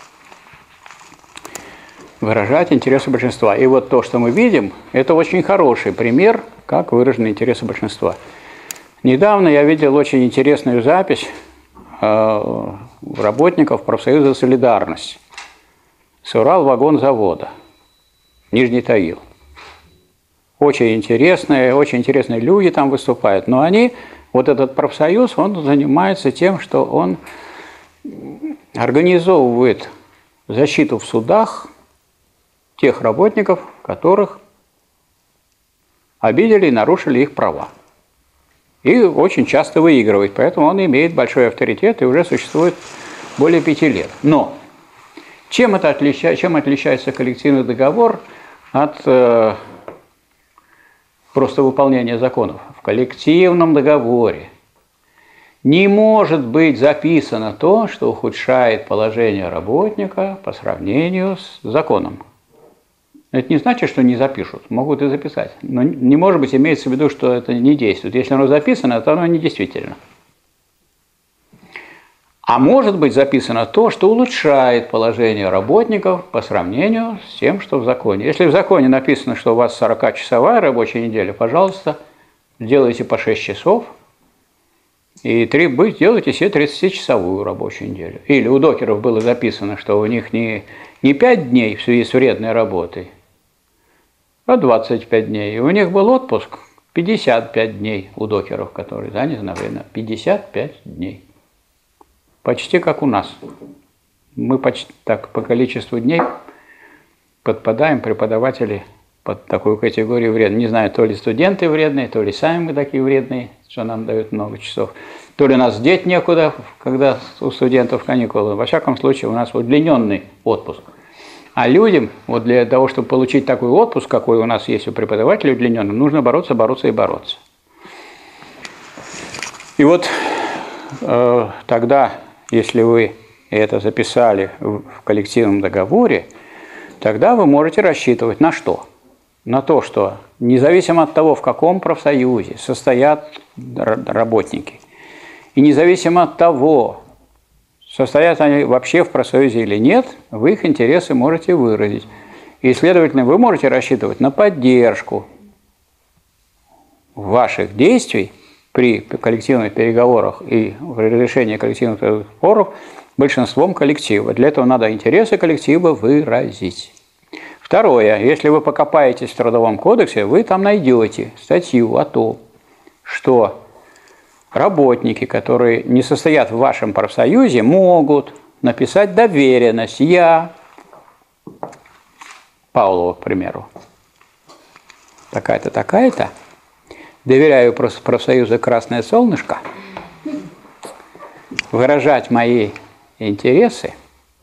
выражать интересы большинства. И вот то, что мы видим, это очень хороший пример, как выражены интересы большинства. Недавно я видел очень интересную запись работников профсоюза «Солидарность» с Уралвагонзавода, Нижний Тагил. Очень интересные люди там выступают. Но они, вот этот профсоюз, он занимается тем, что он организовывает защиту в судах тех работников, которых обидели и нарушили их права. И очень часто выигрывает, поэтому он имеет большой авторитет и уже существует более 5 лет. Но чем отличается коллективный договор от просто выполнения законов? В коллективном договоре не может быть записано то, что ухудшает положение работника по сравнению с законом. Это не значит, что не запишут, могут и записать. Но не может быть, имеется в виду, что это не действует. Если оно записано, то оно не действительно. А может быть записано то, что улучшает положение работников по сравнению с тем, что в законе. Если в законе написано, что у вас 40-часовая рабочая неделя, пожалуйста, делайте по 6 часов и делайте себе 30-часовую рабочую неделю. Или у докеров было записано, что у них не 5 дней в связи с вредной работой, а 25 дней. И у них был отпуск 55 дней у докеров, которые заняты на время. 55 дней. Почти как у нас. Мы почти так по количеству дней подпадаем, преподаватели, под такую категорию вредных. Не знаю, то ли студенты вредные, то ли сами мы такие вредные, что нам дают много часов. То ли нас деть некуда, когда у студентов каникулы. Во всяком случае, у нас удлиненный отпуск. А людям, вот для того, чтобы получить такой отпуск, какой у нас есть у преподавателей удлиненный, нужно бороться. И вот тогда, если вы это записали в коллективном договоре, тогда вы можете рассчитывать на что? На то, что независимо от того, в каком профсоюзе состоят работники, и независимо от того, состоят они вообще в профсоюзе или нет, вы их интересы можете выразить. И, следовательно, вы можете рассчитывать на поддержку ваших действий при коллективных переговорах и разрешении коллективных споров большинством коллектива. Для этого надо интересы коллектива выразить. Второе. Если вы покопаетесь в Трудовом кодексе, вы там найдете статью о том, что работники, которые не состоят в вашем профсоюзе, могут написать доверенность. Я, Павлова, к примеру, такая-то, такая-то, доверяю профсоюзу «Красное солнышко» выражать мои интересы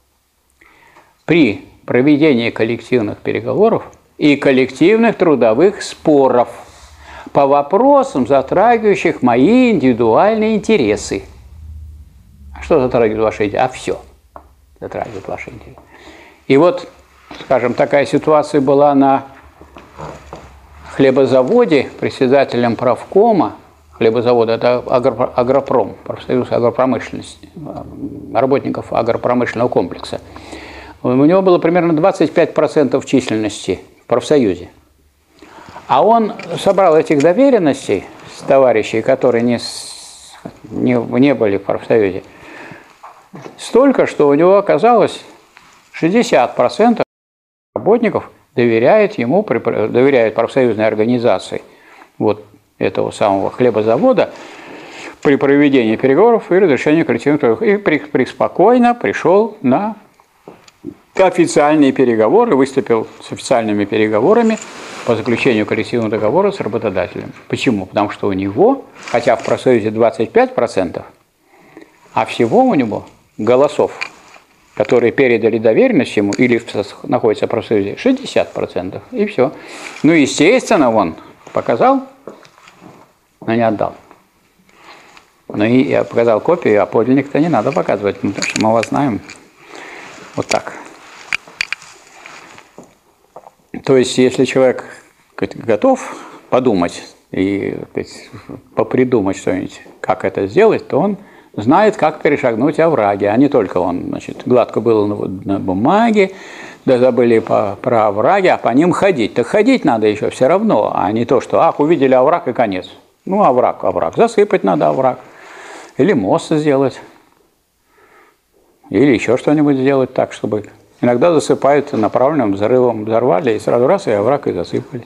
при проведении коллективных переговоров и коллективных трудовых споров по вопросам, затрагивающих мои индивидуальные интересы. А что затрагивает ваши интересы? А все затрагивает ваши интересы. И вот, скажем, такая ситуация была на хлебозаводе. Председателем правкома хлебозавода, это агропром, профсоюз агропромышленности, работников агропромышленного комплекса. У него было примерно 25% численности в профсоюзе. А он собрал этих доверенностей с товарищей, которые не были в профсоюзе, столько, что у него оказалось 60% работников доверяют профсоюзной организации вот этого самого хлебозавода при проведении переговоров и разрешении коллективных трудовых. И преспокойно пришел на официальные переговоры, выступил с официальными переговорами по заключению коллективного договора с работодателем. Почему? Потому что у него, хотя в профсоюзе 25%, а всего у него голосов, которые передали доверенность ему или находятся в профсоюзе, 60%. И все. Ну, естественно, он показал, но не отдал. Ну, и я показал копию, а подлинник-то не надо показывать, потому что мы вас знаем. Вот так. То есть, если человек готов подумать и попридумать что-нибудь, как это сделать, то он знает, как перешагнуть овраги, а не только он, значит, гладко было на бумаге, да забыли про овраги, а по ним ходить. Так ходить надо еще все равно, а не то, что, увидели овраг и конец. Ну, овраг, засыпать надо овраг. Или мост сделать. Или еще что-нибудь сделать так, чтобы... Иногда засыпают направленным взрывом, взорвали, и сразу раз, и овраг, и засыпали.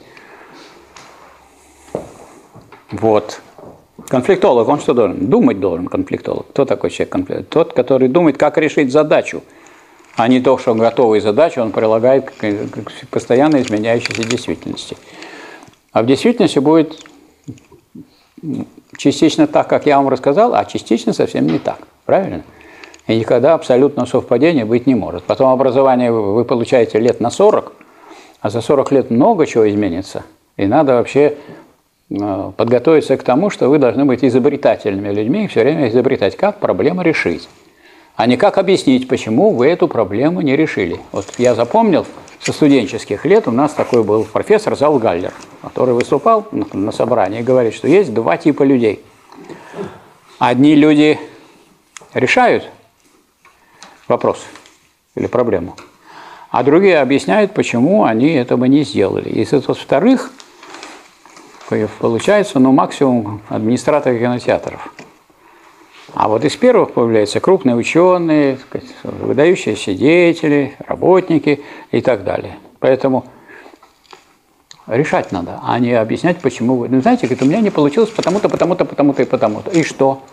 Вот. Конфликтолог, он что должен? Думать должен конфликтолог. Кто такой человек-конфликтолог? Тот, который думает, как решить задачу, а не то, что готовые задачи он прилагает к постоянно изменяющейся действительности. А в действительности будет частично так, как я вам рассказал, а частично совсем не так. Правильно? И никогда абсолютного совпадения быть не может. Потом образование вы получаете лет на 40, а за 40 лет много чего изменится. И надо вообще подготовиться к тому, что вы должны быть изобретательными людьми и все время изобретать, как проблему решить, а не как объяснить, почему вы эту проблему не решили. Вот я запомнил, со студенческих лет у нас такой был профессор Залгаллер, который выступал на собрании и говорит, что есть два типа людей. Одни люди решают вопрос или проблему, а другие объясняют, почему они этого не сделали. И из этих вторых получается, максимум администраторы кинотеатров. А вот из первых появляются крупные ученые, выдающиеся деятели, работники и так далее. Поэтому решать надо, а не объяснять, почему вы... знаете, говорит, у меня не получилось потому-то, потому-то, потому-то и потому-то. И что?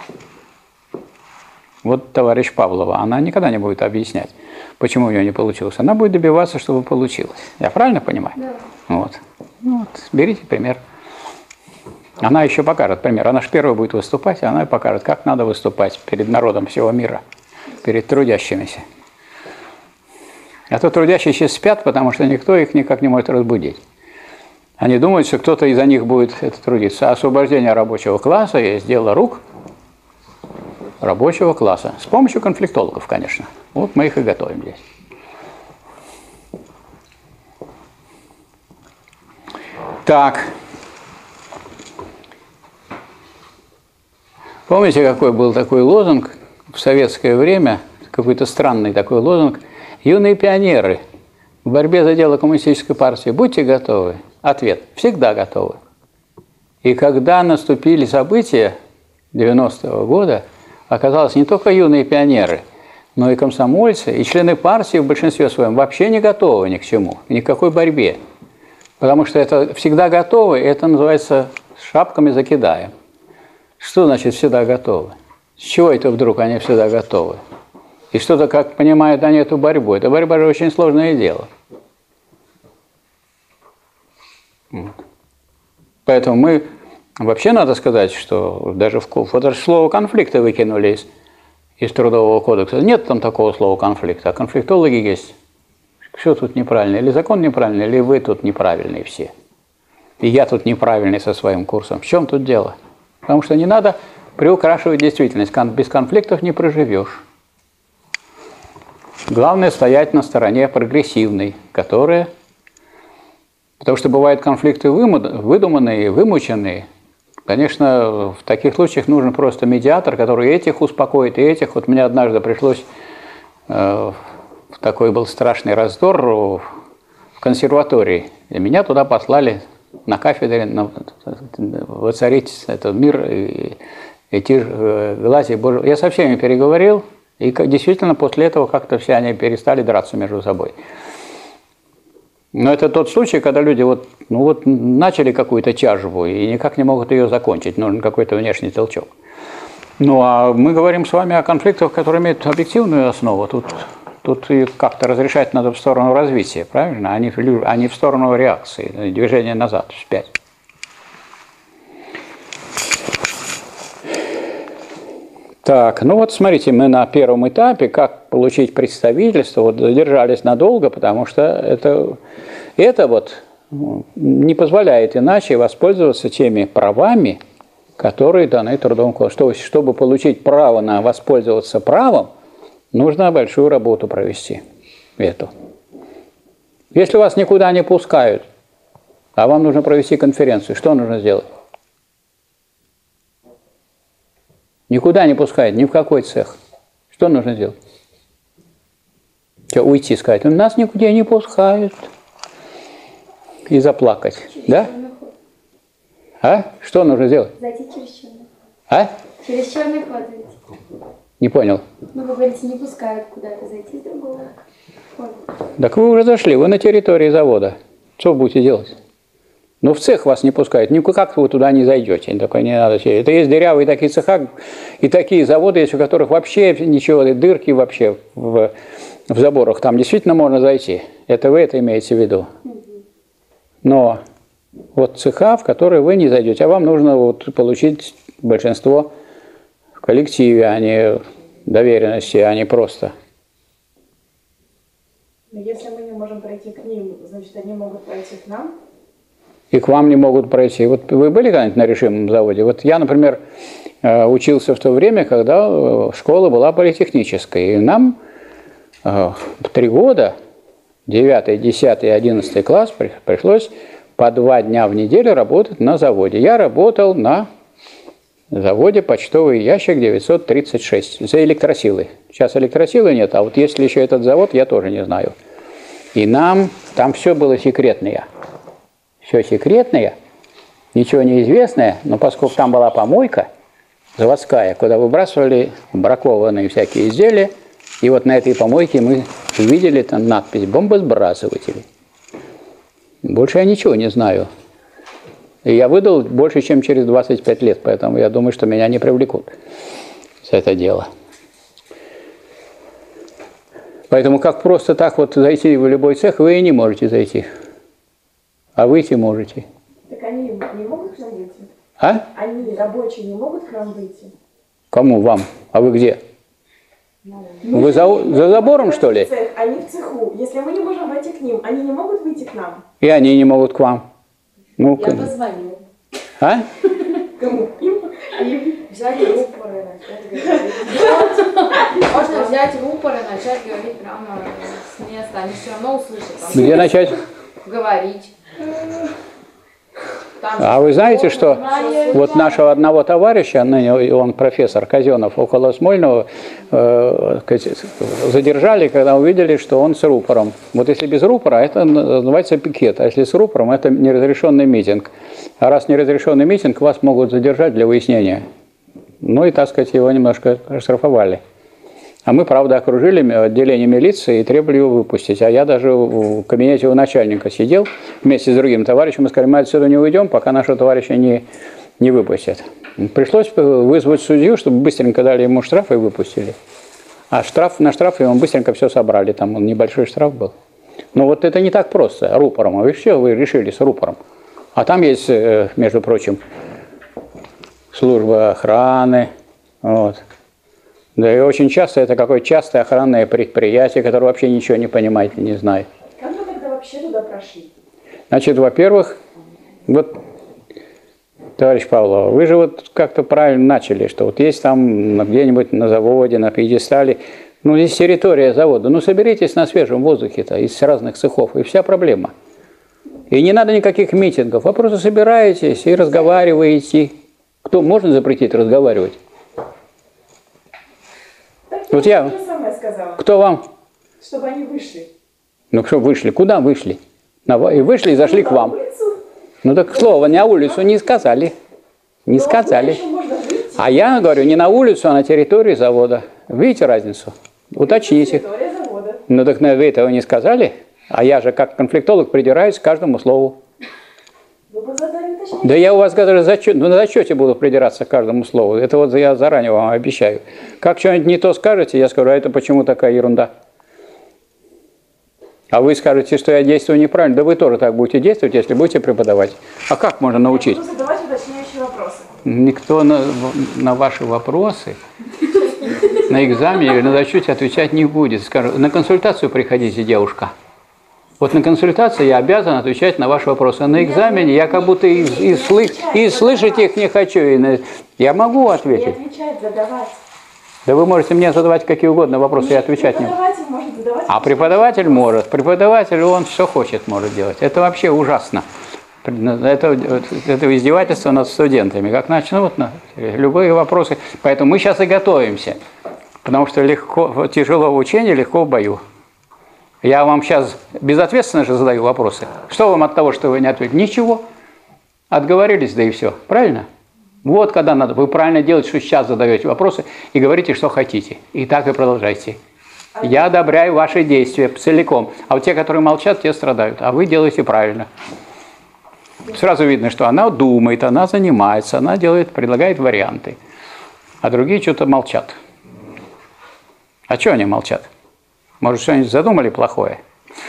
Вот товарищ Павлова, она никогда не будет объяснять, почему у нее не получилось. Она будет добиваться, чтобы получилось. Я правильно понимаю? Да. Вот. Берите пример. Она еще покажет пример. Она же первая будет выступать, и она покажет, как надо выступать перед народом всего мира, перед трудящимися. А то трудящиеся спят, потому что никто их никак не может разбудить. Они думают, что кто-то из-за них будет трудиться. Освобождение рабочего класса есть дело рук рабочего класса. С помощью конфликтологов, конечно. Вот мы их и готовим здесь. Так. Помните, какой был такой лозунг в советское время, какой-то странный такой лозунг? Юные пионеры в борьбе за дело коммунистической партии, будьте готовы. Ответ – всегда готовы. И когда наступили события 90-го года, оказалось, не только юные пионеры, но и комсомольцы, и члены партии в большинстве своем вообще не готовы ни к чему, ни к какой борьбе. Потому что это всегда готовы, это называется шапками закидаем. Что значит всегда готовы? С чего это вдруг они всегда готовы? И что-то, как понимают они эту борьбу. Эта борьба же очень сложное дело. Вот. Поэтому мы вообще надо сказать, что даже вот это слово конфликта выкинули из Трудового кодекса. Нет там такого слова конфликта, а конфликтологи есть. Все тут неправильно. Или закон неправильный, или вы тут неправильные все. И я тут неправильный со своим курсом. В чем тут дело? Потому что не надо приукрашивать действительность. Без конфликтов не проживешь. Главное стоять на стороне прогрессивной, Потому что бывают конфликты выдуманные, вымученные, Конечно, в таких случаях нужен просто медиатор, который этих успокоит, и этих. Вот мне однажды пришлось, такой был страшный раздор в консерватории. И меня туда послали на кафедре воцарить этот мир и идти глазе Божьего. Я со всеми переговорил, и действительно после этого как-то все они перестали драться между собой. Но это тот случай, когда люди начали какую-то тяжбу и никак не могут ее закончить, нужен какой-то внешний толчок. Ну а мы говорим с вами о конфликтах, которые имеют объективную основу. Тут их как-то разрешать надо в сторону развития, правильно? А не в сторону реакции, движения назад, вспять. Так, ну вот смотрите, мы на первом этапе, как получить представительство, вот задержались надолго, потому что это вот не позволяет иначе воспользоваться теми правами, которые даны Трудовым кодексом. Чтобы получить право на воспользоваться правом, нужно большую работу провести. Если вас никуда не пускают, а вам нужно провести конференцию, что нужно сделать? Никуда не пускают, ни в какой цех. Что нужно делать? Что, уйти, сказать, нас никуда не пускают. И заплакать. Да? А? Что нужно делать? Зайти через черный. А? Через черный ход зайти. Не понял. Ну, вы говорите, не пускают куда-то зайти с другого хода. Так вы уже зашли, вы на территории завода. Что вы будете делать? Ну, в цех вас не пускают, никак вы туда не зайдете. Такое не надо. Это есть дырявые такие цеха и такие заводы, есть у которых вообще ничего, дырки вообще в заборах. Там действительно можно зайти. Это вы это имеете в виду. Но вот цеха, в которые вы не зайдете, а вам нужно вот получить большинство в коллективе, а не доверенности, а не просто. Но если мы не можем пройти к ним, значит, они могут пройти к нам? И к вам не могут пройти. Вот вы были когда-нибудь на решимом заводе? Вот я, например, учился в то время, когда школа была политехнической. И нам 3 года, 9, 10, 11 класс, пришлось по 2 дня в неделю работать на заводе. Я работал на заводе почтовый ящик 936 за электросилы. Сейчас электросилы нет, а вот если еще этот завод, я тоже не знаю. И нам там все было секретное. Все секретное, ничего не известное, но поскольку там была помойка заводская, куда выбрасывали бракованные всякие изделия, и вот на этой помойке мы увидели там надпись «Бомбосбрасыватели». Больше я ничего не знаю. И я выдал больше, чем через 25 лет, поэтому я думаю, что меня не привлекут за это дело. Поэтому как просто так вот зайти в любой цех, вы и не можете зайти. А выйти можете. Так они не могут к нам выйти? А? Они, рабочие, не могут к нам выйти? Кому? Вам? А вы где? Вы за забором, что ли? Цех, они в цеху. Если мы не можем войти к ним, они не могут выйти к нам? И они не могут к вам. Ну, Я позвоню. А? Кому? Им? Взять рупор и начать говорить. Можно взять рупор и начать говорить прямо с места. Они все равно услышат. Где начать? Говорить. А вы знаете, что вот нашего одного товарища, он профессор Казенов, около Смольного, задержали, когда увидели, что он с рупором. Вот если без рупора, это называется пикет, а если с рупором, это неразрешенный митинг. А раз неразрешенный митинг, вас могут задержать для выяснения. Ну и, так сказать, его немножко оштрафовали. А мы, правда, окружили отделение милиции и требовали его выпустить. А я даже в кабинете у начальника сидел вместе с другим товарищем и сказали, мы отсюда не уйдем, пока нашего товарища не выпустят. Пришлось вызвать судью, чтобы быстренько дали ему штраф и выпустили. А на штраф ему быстренько все собрали, там небольшой штраф был. Но вот это не так просто, рупором. Вы все, вы решили с рупором. А там есть, между прочим, служба охраны, вот. Да и очень часто это какое-то частое охранное предприятие, которое вообще ничего не понимает и не знает. Как вы тогда вообще туда прошли? Значит, во-первых, вот, товарищ Павлов, вы же вот как-то правильно начали, что вот есть там где-нибудь на заводе, на пьедестале, ну, здесь территория завода, ну, соберитесь на свежем воздухе-то из разных цехов, и вся проблема. И не надо никаких митингов, вы просто собираетесь и разговариваете, Кто можно запретить разговаривать? Так Вот я я. то же самое сказала. Кто вам? Чтобы они вышли. Ну что вышли? Куда вышли? И вышли и зашли к вам. Ну так слово на улицу не сказали. Не сказали. А я говорю не на улицу, а на территории завода. Видите разницу? Уточните. Территория завода. Ну так вы этого не сказали? А я же как конфликтолог придираюсь к каждому слову. Вы бы задали уточнение. Да я у вас даже на зачете буду придираться к каждому слову. Это вот я заранее вам обещаю. Как что-нибудь не то скажете, я скажу, а это почему такая ерунда? А вы скажете, что я действую неправильно. Да вы тоже так будете действовать, если будете преподавать. А как можно научить? Я буду задавать уточняющие вопросы. Никто на ваши вопросы на экзамене или на зачете отвечать не будет. Скажу, на консультацию приходите, девушка. Вот на консультации я обязан отвечать на ваши вопросы. А на экзамене я как будто и слышать их не хочу. Я могу Не ответить. отвечать, задавать. Да вы можете мне задавать какие угодно вопросы, я отвечать не буду. Преподаватель может задавать. А преподаватель может. Преподаватель, он все хочет, может делать. Это вообще ужасно. Это издевательство над студентами. Как начнут любые вопросы. Поэтому мы сейчас и готовимся. Потому что тяжело в учении, легко в бою. Я вам сейчас безответственно же задаю вопросы. Что вам от того, что вы не ответили? Ничего. Отговорились, да и все. Правильно? Вот когда надо. Вы правильно делаете, что сейчас задаете вопросы и говорите, что хотите. И так и продолжайте. Я одобряю ваши действия целиком. А вот те, которые молчат, те страдают. А вы делаете правильно. Сразу видно, что она думает, она занимается, она предлагает варианты. А другие что-то молчат. А что они молчат? Может, что-нибудь задумали плохое?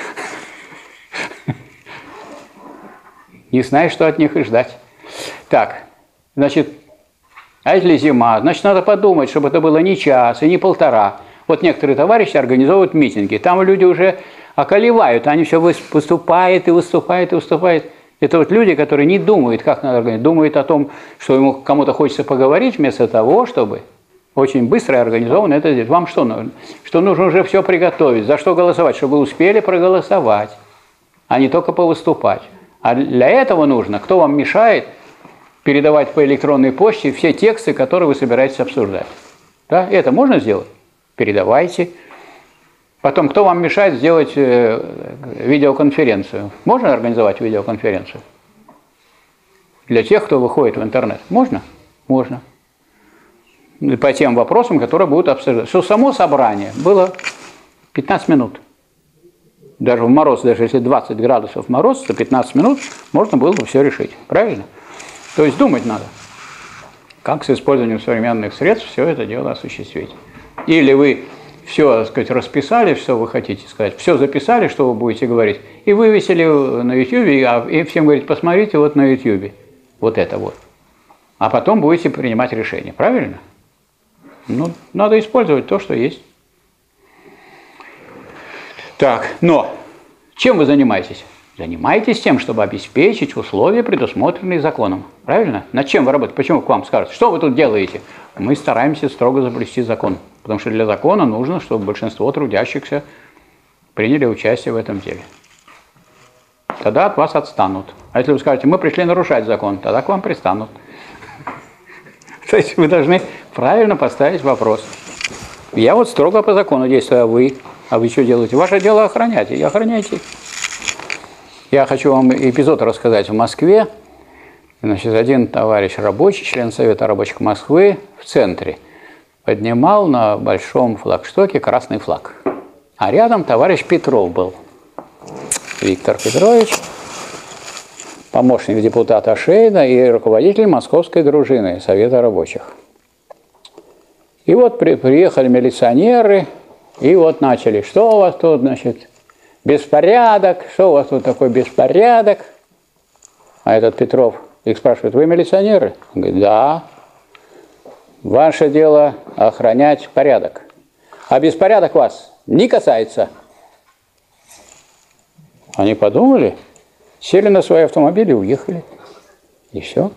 Не знаешь, что от них и ждать. Так, значит, а если зима, значит, надо подумать, чтобы это было не час и не полтора. Вот некоторые товарищи организовывают митинги. Там люди уже околевают, они все выступают и выступают и выступают. Это вот люди, которые не думают, как надо организовать, думают о том, что ему кому-то хочется поговорить, вместо того, чтобы очень быстро и организованно это сделать. Вам что нужно? Что нужно уже все приготовить, за что голосовать, чтобы вы успели проголосовать, а не только повыступать. А для этого нужно, кто вам мешает, передавать по электронной почте все тексты, которые вы собираетесь обсуждать. Да? Это можно сделать? Передавайте. Потом, кто вам мешает сделать видеоконференцию? Можно организовать видеоконференцию? Для тех, кто выходит в интернет. Можно? Можно. По тем вопросам, которые будут обсуждать. Что само собрание было 15 минут. Даже в мороз, даже если 20 градусов мороз, то 15 минут можно было бы все решить. Правильно? То есть думать надо, как с использованием современных средств все это дело осуществить. Или вы все, так сказать, расписали, что вы хотите сказать, все записали, что вы будете говорить, и вывесили на YouTube, и всем говорите, посмотрите вот на YouTube, вот это вот. А потом будете принимать решение. Правильно? Ну, надо использовать то, что есть. Так, но чем вы занимаетесь? Занимаетесь тем, чтобы обеспечить условия, предусмотренные законом. Правильно? Над чем вы работаете? Почему к вам скажут? Что вы тут делаете? Мы стараемся строго соблюсти закон. Потому что для закона нужно, чтобы большинство трудящихся приняли участие в этом деле. Тогда от вас отстанут. А если вы скажете, мы пришли нарушать закон, тогда к вам пристанут. То есть вы должны правильно поставить вопрос. Я вот строго по закону действую, а вы что делаете? Ваше дело охранять, и охраняйте. Я хочу вам эпизод рассказать. В Москве, значит, один товарищ рабочий, член Совета рабочих Москвы в центре, поднимал на большом флагштоке красный флаг. А рядом товарищ Петров был. Виктор Петрович, помощник депутата Шейна и руководитель московской дружины Совета рабочих. И вот приехали милиционеры, и вот начали, что у вас тут, значит, беспорядок, что у вас тут такой беспорядок? А этот Петров их спрашивает, вы милиционеры? Он говорит, да. Ваше дело охранять порядок. А беспорядок вас не касается. Они подумали, сели на свои автомобили и уехали. И все.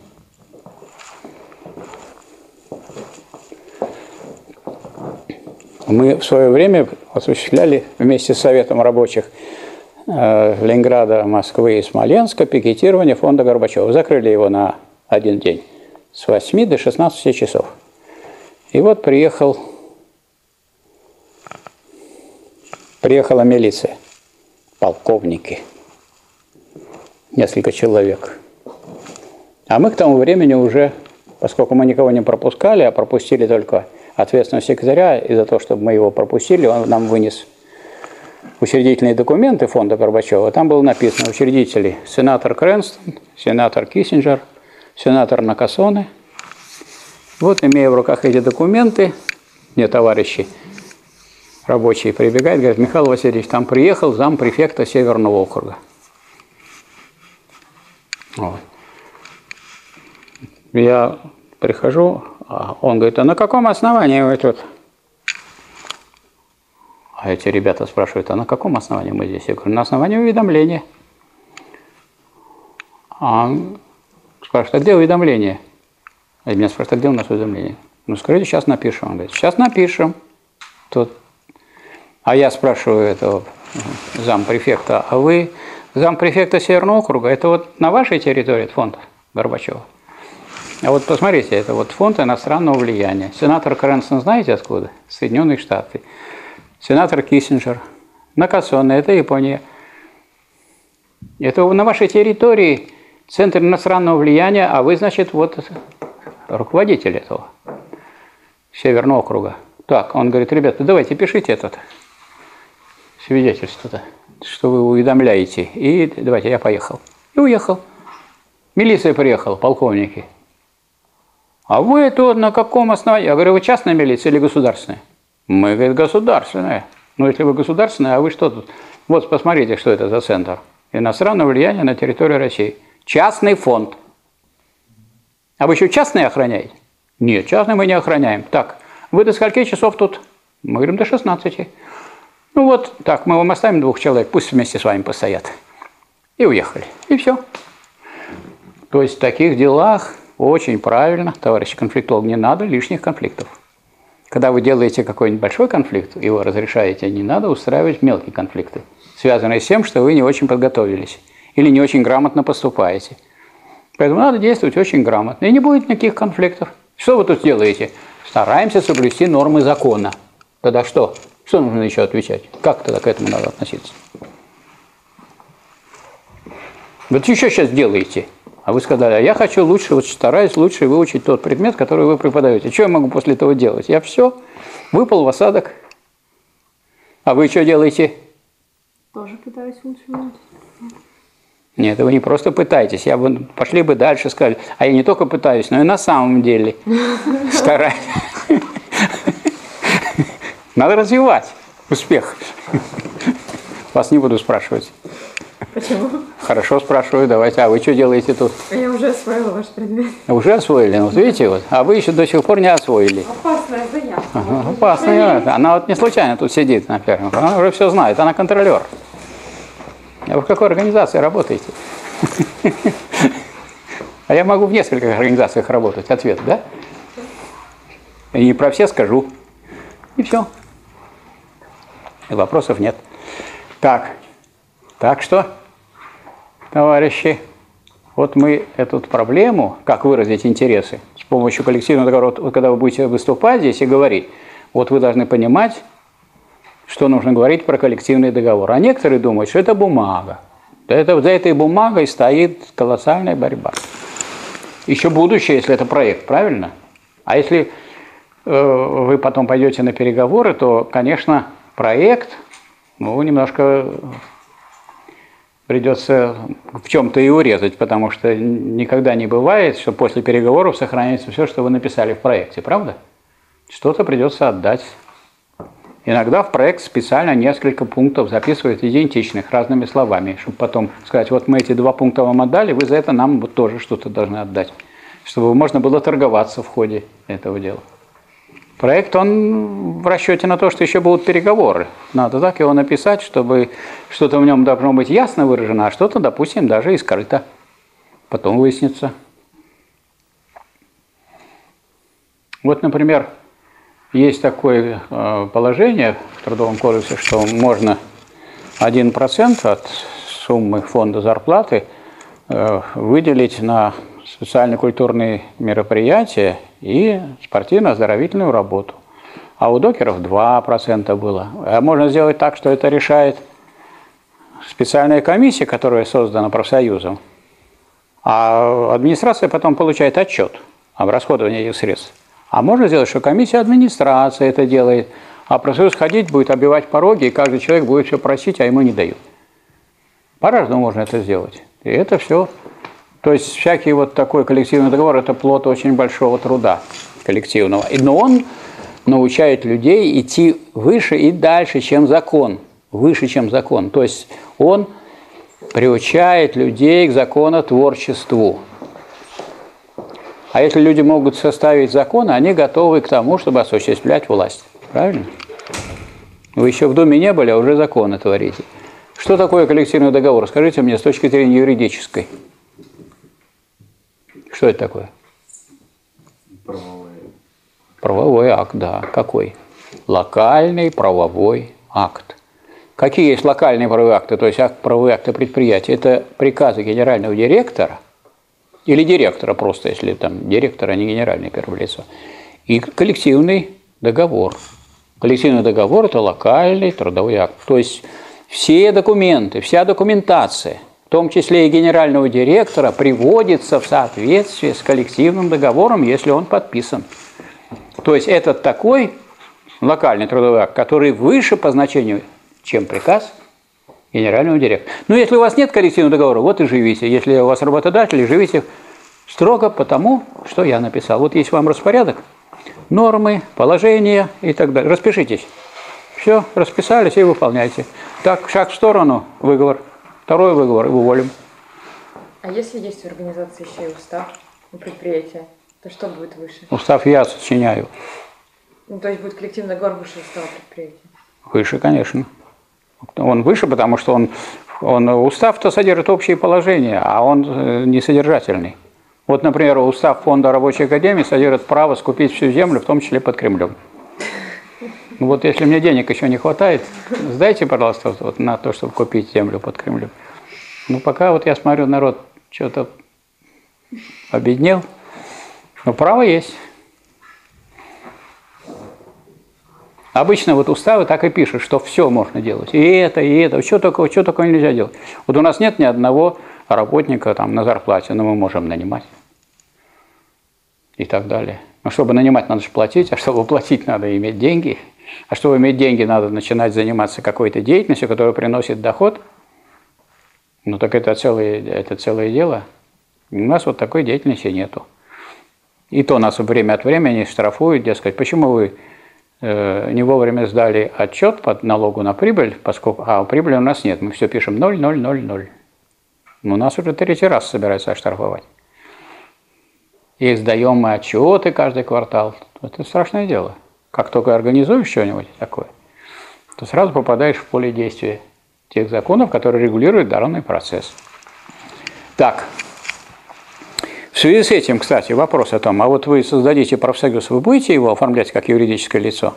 Мы в свое время осуществляли вместе с Советом рабочих Ленинграда, Москвы и Смоленска пикетирование фонда Горбачева. Закрыли его на один день. с 8 до 16 часов. И вот приехала милиция, полковники, несколько человек. А мы к тому времени уже, поскольку мы никого не пропускали, а пропустили только ответственного секретаря, и за то, чтобы мы его пропустили, он нам вынес учредительные документы фонда Горбачева. Там было написано: учредители сенатор Крэнстон, сенатор Киссинджер, сенатор Накасоне. Вот, имея в руках эти документы, мне товарищи рабочие прибегают, говорят: Михаил Васильевич, там приехал зампрефекта Северного округа. Вот. Я прихожу, а он говорит: а на каком основании вы тут? А эти ребята спрашивают: а на каком основании мы здесь? Я говорю: на основании уведомления. А он спрашивает: а где уведомление? А меня спрашивают: а где у нас уведомление? Ну, скажите, сейчас напишем. Он говорит: сейчас напишем. Тут. А я спрашиваю этого зампрефекта: а вы зампрефекта Северного округа? Это вот на вашей территории фонд Горбачева? А вот посмотрите, это вот фонд иностранного влияния. Сенатор Крэнстон знаете откуда? Соединенные Штаты. Сенатор Киссинджер. Накасоне, это Япония. Это на вашей территории центр иностранного влияния, а вы, значит, вот руководитель этого Северного округа. Так, он говорит: ребята, давайте пишите это свидетельство-то, что вы уведомляете. И давайте, я поехал. И уехал. Милиция приехала, полковники. А вы это на каком основании? Я говорю: вы частная милиция или государственная? Мы, говорит, государственная. Ну, если вы государственная, а вы что тут? Вот, посмотрите, что это за центр. Иностранное влияние на территории России. Частный фонд. А вы еще частные охраняете? Нет, частные мы не охраняем. Так, вы до скольки часов тут? Мы говорим: до 16. Ну вот, так, мы вам оставим 2 человек, пусть вместе с вами постоят. И уехали. И все. То есть в таких делах очень правильно, товарищи конфликтологи, не надо лишних конфликтов. Когда вы делаете какой-нибудь большой конфликт, его разрешаете, не надо устраивать мелкие конфликты, связанные с тем, что вы не очень подготовились или не очень грамотно поступаете. Поэтому надо действовать очень грамотно, и не будет никаких конфликтов. Что вы тут делаете? Стараемся соблюсти нормы закона. Тогда что? Что нужно еще отвечать? Как тогда к этому надо относиться? Вот еще сейчас делаете. А вы сказали: а я хочу лучше, вот стараюсь лучше выучить тот предмет, который вы преподаете. Что я могу после этого делать? Я все, выпал в осадок. А вы что делаете? Тоже пытаюсь лучше выучить. Нет, вы не просто пытаетесь. Я бы пошли бы дальше, сказали: а я не только пытаюсь, но и на самом деле стараюсь. Надо развивать успех. Вас не буду спрашивать. Почему? Хорошо, спрашиваю, давайте. А вы что делаете тут? Я уже освоила ваш предмет. Уже освоили? Вот видите, вот. А вы еще до сих пор не освоили. Опасная заявка. Ага, опасная. Она вот не случайно тут сидит на первом. Она уже все знает. Она контролер. А вы в какой организации работаете? А я могу в нескольких организациях работать. Ответ, да? И не про все скажу. И все. И вопросов нет. Так что, товарищи, вот мы эту проблему, как выразить интересы, с помощью коллективного договора, вот когда вы будете выступать здесь и говорить, вот вы должны понимать, что нужно говорить про коллективный договор. А некоторые думают, что это бумага. За этой бумагой стоит колоссальная борьба. Еще будущее, если это проект, правильно? А если вы потом пойдете на переговоры, то, конечно, проект, немножко придется в чем-то и урезать, потому что никогда не бывает, что после переговоров сохраняется все, что вы написали в проекте, правда? Что-то придется отдать. Иногда в проект специально несколько пунктов записывают идентичных разными словами, чтобы потом сказать: вот мы эти 2 пункта вам отдали, вы за это нам вот тоже что-то должны отдать, чтобы можно было торговаться в ходе этого дела. Проект, он в расчете на то, что еще будут переговоры. Надо так его написать, чтобы что-то в нем должно быть ясно выражено, а что-то, допустим, даже и скрыто. Потом выяснится. Вот, например, есть такое положение в Трудовом кодексе, что можно 1% от суммы фонда зарплаты выделить на социально-культурные мероприятия и спортивно-оздоровительную работу. А у докеров 2% было. А можно сделать так, что это решает специальная комиссия, которая создана профсоюзом, а администрация потом получает отчет об расходовании этих средств. А можно сделать, что комиссия администрации это делает, а профсоюз ходить будет, оббивать пороги, и каждый человек будет все просить, а ему не дают. По-разному можно это сделать. И это все. То есть всякий вот такой коллективный договор – это плод очень большого труда коллективного. Но он научает людей идти выше и дальше, чем закон. Выше, чем закон. То есть он приучает людей к законотворчеству. А если люди могут составить законы, они готовы к тому, чтобы осуществлять власть. Правильно? Вы еще в Думе не были, а уже законы творите. Что такое коллективный договор? Скажите мне с точки зрения юридической. Что это такое? Правовой акт, да. Какой? Локальный правовой акт. Какие есть локальные правовые акты, то есть правовые акты предприятия? Это приказы генерального директора или директора просто, если там директор, а не генеральное первое лицо. И коллективный договор. Коллективный договор – это локальный трудовой акт. То есть все документы, вся документация, в том числе и генерального директора, приводится в соответствие с коллективным договором, если он подписан. То есть это такой локальный трудовой акт, который выше по значению, чем приказ генерального директора. Но если у вас нет коллективного договора, вот и живите. Если у вас работодатель, живите строго по тому, что я написал. Вот есть вам распорядок, нормы, положения и так далее. Распишитесь. Все, расписались и выполняйте. Так, шаг в сторону, выговор. Второй выговор и уволим. А если есть в организации еще и устав у предприятия, то что будет выше? Устав я сочиняю. Ну, то есть будет коллективный договор выше устава предприятия? Выше, конечно. Он выше, потому что устав-то содержит общие положения, а он не содержательный. Вот, например, устав Фонда Рабочей Академии содержит право скупить всю землю, в том числе под Кремлем. Вот если мне денег еще не хватает, сдайте, пожалуйста, вот на то, чтобы купить землю под Кремлем. Ну, пока вот я смотрю, народ что-то обеднел, но право есть. Обычно вот уставы так и пишут, что все можно делать. И это, что только нельзя делать. Вот у нас нет ни одного работника там на зарплате, но мы можем нанимать. И так далее. Но чтобы нанимать, надо же платить, а чтобы платить, надо иметь деньги. А чтобы иметь деньги, надо начинать заниматься какой-то деятельностью, которая приносит доход. Ну так это целое дело. У нас вот такой деятельности нету. И то нас время от времени штрафуют, дескать, почему вы не вовремя сдали отчет под налогу на прибыль, поскольку прибыли у нас нет, мы все пишем 0, 0, 0, 0. Но нас уже 3-й раз собираются оштрафовать. И сдаем мы отчеты каждый квартал. Это страшное дело. Как только организуешь что-нибудь такое, то сразу попадаешь в поле действия тех законов, которые регулируют данный процесс. Так. В связи с этим, кстати, вопрос о том, а вот вы создадите профсоюз, вы будете его оформлять как юридическое лицо?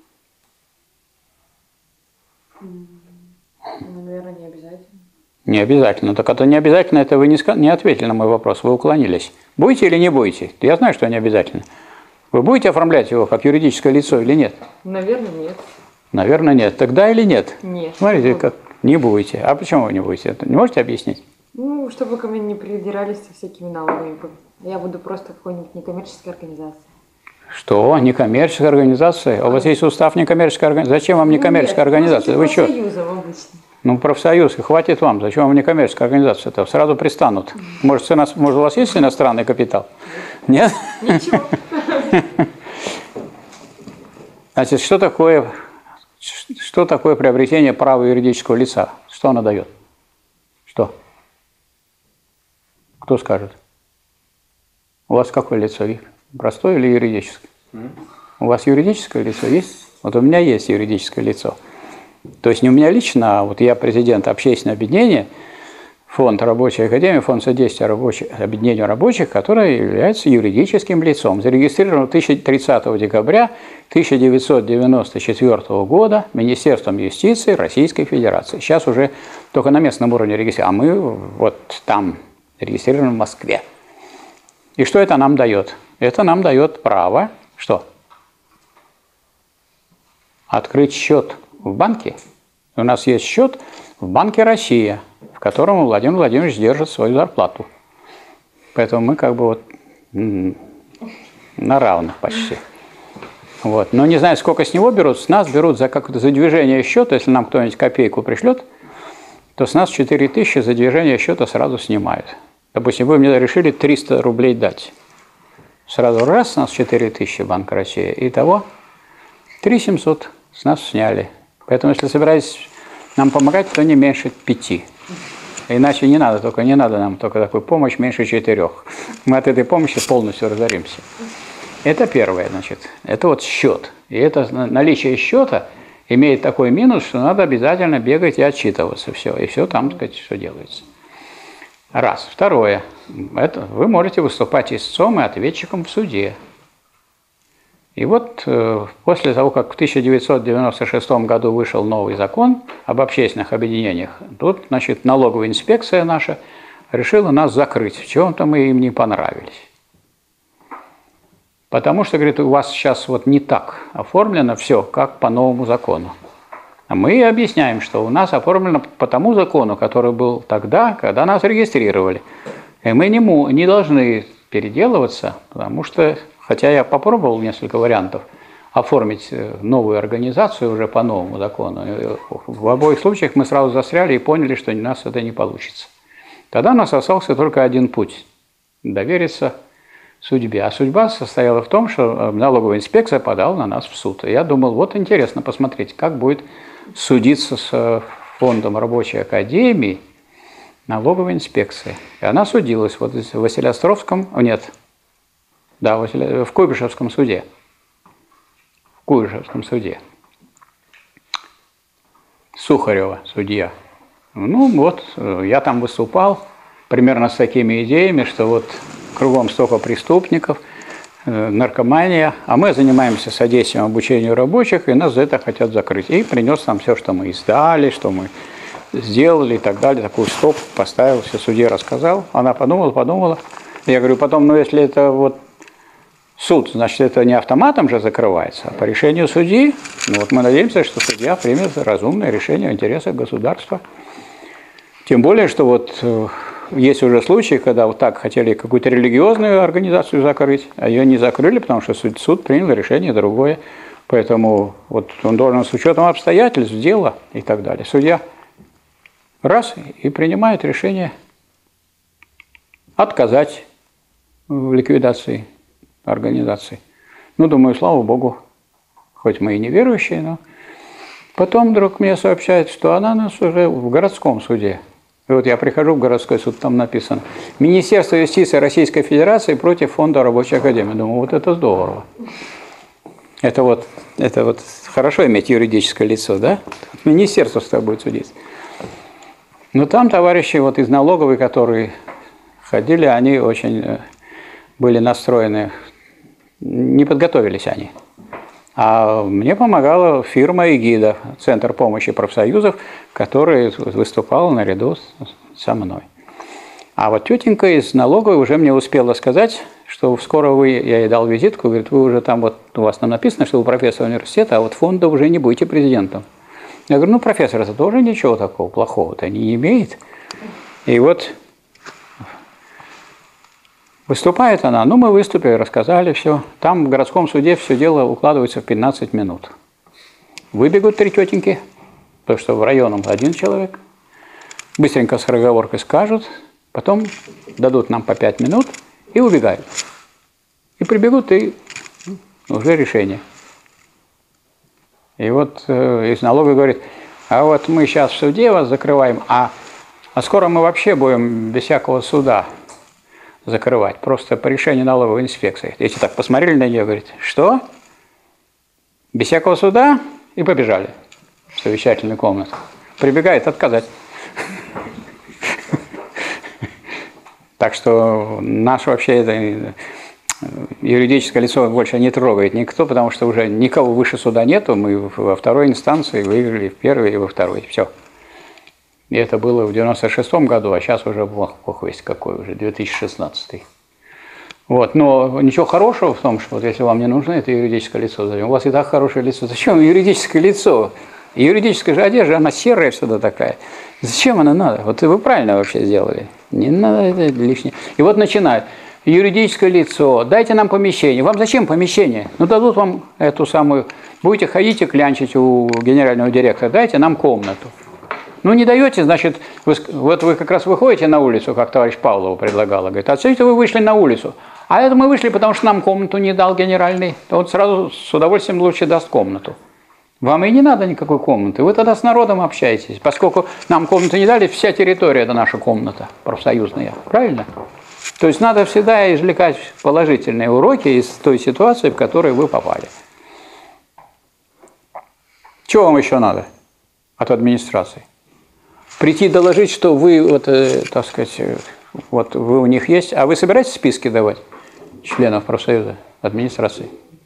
Наверное, не обязательно. Не обязательно. Так это не обязательно, это вы не ответили на мой вопрос, вы уклонились. Будете или не будете? Я знаю, что не обязательно. Вы будете оформлять его как юридическое лицо или нет? Наверное, нет. Наверное, нет. Тогда или нет? Нет. Смотрите, как не будете. А почему вы не будете? Это не можете объяснить? Ну, чтобы ко мне не придирались со всякими налогами. Я буду просто какой-нибудь некоммерческой организацией. Что? Некоммерческая организация? У вас есть устав некоммерческой организации. Зачем вам некоммерческая организация? Вы что? Профсоюзом обычно. Ну, профсоюз, и хватит вам. Зачем вам некоммерческая организация? Это сразу пристанут. Может, у вас есть иностранный капитал? Нет? Ничего. Значит, что такое приобретение права юридического лица? Что оно дает? Что? Кто скажет? У вас какое лицо? Простое или юридическое? У вас юридическое лицо есть? Вот у меня есть юридическое лицо. То есть не у меня лично, а вот я президент общественного объединения, фонд Рабочей Академии, фонд содействия объединению рабочих, который является юридическим лицом. Зарегистрирован 30 декабря 1994 года Министерством юстиции Российской Федерации. Сейчас уже только на местном уровне регистрирован, а мы вот там регистрированы в Москве. И что это нам дает? Это нам дает право, что? Открыть счет в банке. У нас есть счет в банке «Россия», в котором Владимир Владимирович держит свою зарплату. Поэтому мы как бы вот на равных почти. Вот. Но не знаю, сколько с него берут. С нас берут за какое-то за движение счета. Если нам кто-нибудь копейку пришлет, то с нас 4000 за движение счета сразу снимают. Допустим, вы мне решили 300 рублей дать. Сразу раз с нас 4000 Банк России. Итого 3700 с нас сняли. Поэтому если собираетесь нам помогать, то не меньше 5. Иначе не надо нам только такую помощь меньше 4. Мы от этой помощи полностью разоримся. Это первое, значит. Это вот счет. И это наличие счета имеет такой минус, что надо обязательно бегать и отчитываться. Все. И все там, так сказать, что делается. Раз. Второе. Это вы можете выступать истцом и ответчиком в суде. И вот после того, как в 1996 году вышел новый закон об общественных объединениях, тут, значит, налоговая инспекция наша решила нас закрыть. В чем-то мы им не понравились. Потому что, говорит, у вас сейчас вот не так оформлено все, как по новому закону. А мы объясняем, что у нас оформлено по тому закону, который был тогда, когда нас регистрировали. И мы не должны переделываться, потому что, хотя я попробовал несколько вариантов оформить новую организацию уже по новому закону, в обоих случаях мы сразу застряли и поняли, что у нас это не получится. Тогда у нас остался только один путь – довериться судьбе. А судьба состояла в том, что налоговая инспекция подала на нас в суд. И я думал, вот интересно посмотреть, как будет судиться с фондом рабочей академии налоговой инспекции. И она судилась вот в Василеостровском, в Куйбышевском суде. В Куйбышевском суде. Сухарева, судья. Ну вот, я там выступал примерно с такими идеями, что вот кругом столько преступников, наркомания, а мы занимаемся содействием обучению рабочих, и нас за это хотят закрыть. И принес нам все, что мы издали, что мы сделали и так далее. Такую стоп поставил, все судье рассказал. Она подумала. Я говорю, потом, ну если это вот суд, значит, это не автоматом же закрывается, а по решению судьи. Ну вот мы надеемся, что судья примет разумное решение в интересах государства. Тем более, что вот есть уже случаи, когда вот так хотели какую-то религиозную организацию закрыть, а ее не закрыли, потому что суд принял решение другое. Поэтому вот он должен с учетом обстоятельств дела и так далее. Судья раз и принимает решение отказать в ликвидации организации. Ну, думаю, слава Богу, хоть мы и не верующие, но потом вдруг мне сообщает, что она у нас уже в городском суде. И вот я прихожу в городской суд, там написано «Министерство юстиции Российской Федерации против фонда рабочей академии». Думаю, вот это здорово. Это вот хорошо иметь юридическое лицо, да? Министерство с тобой будет судиться. Но там товарищи вот из налоговой, которые ходили, они очень были настроены, не подготовились они. А мне помогала фирма «Эгида», Центр помощи профсоюзов, который выступал наряду со мной. А вот тетенька из налоговой уже мне успела сказать, что скоро я ей дал визитку, говорит, вы уже там, вот у вас там написано, что вы профессор университета, а вот фонда уже не будете президентом. Я говорю, ну, профессор, это тоже ничего такого плохого-то не имеет. И вот выступает она, ну, мы выступили, рассказали все. Там в городском суде все дело укладывается в 15 минут. Выбегут 3 тетеньки, потому что в районом 1 человек. Быстренько с разговоркой скажут, потом дадут нам по 5 минут и убегают. И прибегут, и уже решение. И вот из налога говорит, а вот мы сейчас в суде вас закрываем, а скоро мы вообще будем без всякого суда закрывать, просто по решению налоговой инспекции. Эти так посмотрели на нее, говорит, что? Без всякого суда? И побежали в совещательную комнату. Прибегает отказать. Так что наш вообще это юридическое лицо больше не трогает никто, потому что уже никого выше суда нету. Мы во второй инстанции выиграли в первой и во второй. Все. И это было в 96-м году, а сейчас уже, бог весть какой, уже 2016. Вот. Но ничего хорошего в том, что вот если вам не нужно это юридическое лицо, у вас и так хорошее лицо. Зачем юридическое лицо? Юридическая же одежда, она серая всегда такая. Зачем она надо? Вот вы правильно вообще сделали. Не надо это лишнее. И вот начинают. Юридическое лицо, дайте нам помещение. Вам зачем помещение? Ну, дадут вам эту самую... Будете ходить и клянчить у генерального директора, дайте нам комнату. Ну, не даете, значит, вот вы как раз выходите на улицу, как товарищ Павлова предлагала. Говорит, отсюда вы вышли на улицу. А это мы вышли, потому что нам комнату не дал генеральный. То вот сразу с удовольствием лучше даст комнату. Вам и не надо никакой комнаты. Вы тогда с народом общаетесь. Поскольку нам комнату не дали, вся территория – это наша комната профсоюзная. Правильно? То есть надо всегда извлекать положительные уроки из той ситуации, в которой вы попали. Чего вам еще надо от администрации? Прийти доложить, что вы, вот, так сказать, вот вы у них есть. А вы собираетесь списки давать членов профсоюза, администрации?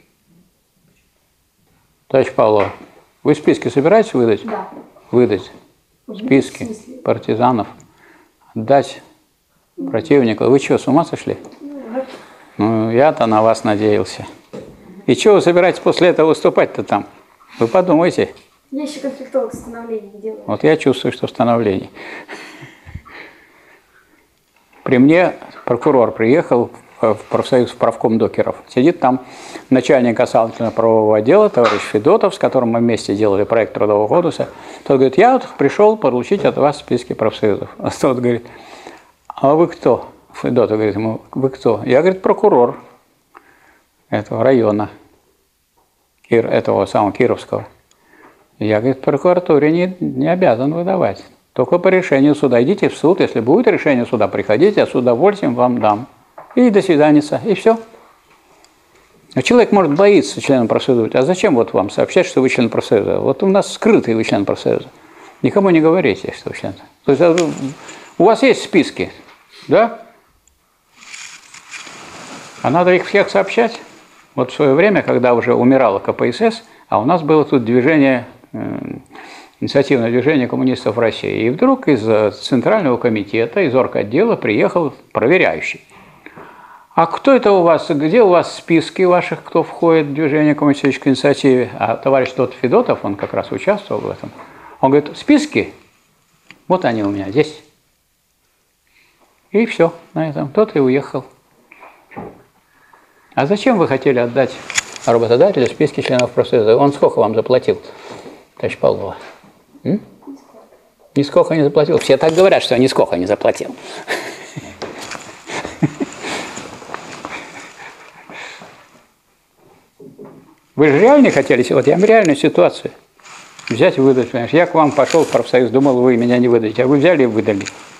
Товарищ Павлов, вы списки собираетесь выдать? Да. Выдать списки партизанов, отдать противнику. Вы что, с ума сошли? Ну, я-то на вас надеялся. И что вы собираетесь после этого выступать-то там? Вы подумайте. Я еще конфликтолог становления делаю. Вот я чувствую, что становление. При мне прокурор приехал в профсоюз, в правком докеров. Сидит там начальник кассационно-правового отдела, товарищ Федотов, с которым мы вместе делали проект Трудового кодекса. Тот говорит, я вот пришел получить от вас списки профсоюзов. А тот говорит, а вы кто? Федотов говорит ему, вы кто? Я, говорит, прокурор этого района, этого самого Кировского. Я, говорит, прокуратуре не обязан выдавать. Только по решению суда. Идите в суд, если будет решение суда, приходите, я с удовольствием вам дам. И до свидания, и все. А человек может боиться членом профсоюза. А зачем вот вам сообщать, что вы член профсоюза? Вот у нас скрытый вы член профсоюза. Никому не говорите, что вы член. То есть у вас есть списки, да? А надо их всех сообщать. Вот в свое время, когда уже умирала КПСС, а у нас было тут движение, инициативное движение коммунистов России. И вдруг из Центрального комитета, из орготдела приехал проверяющий. А кто это у вас, где у вас списки ваших, кто входит в движение коммунистической инициативы? А товарищ тот Федотов, он как раз участвовал в этом. Он говорит, списки, вот они у меня здесь. И все, на этом тот и уехал. А зачем вы хотели отдать работодателю списки членов профсоюза? Он сколько вам заплатил, товарищ Павлова? Нисколько не заплатил. Все так говорят, что я нисколько не заплатил. Вы же реально хотели, вот я реальную ситуацию взять и выдать, понимаешь? Я к вам пошел в профсоюз, думал, вы меня не выдадите, а вы взяли и выдали.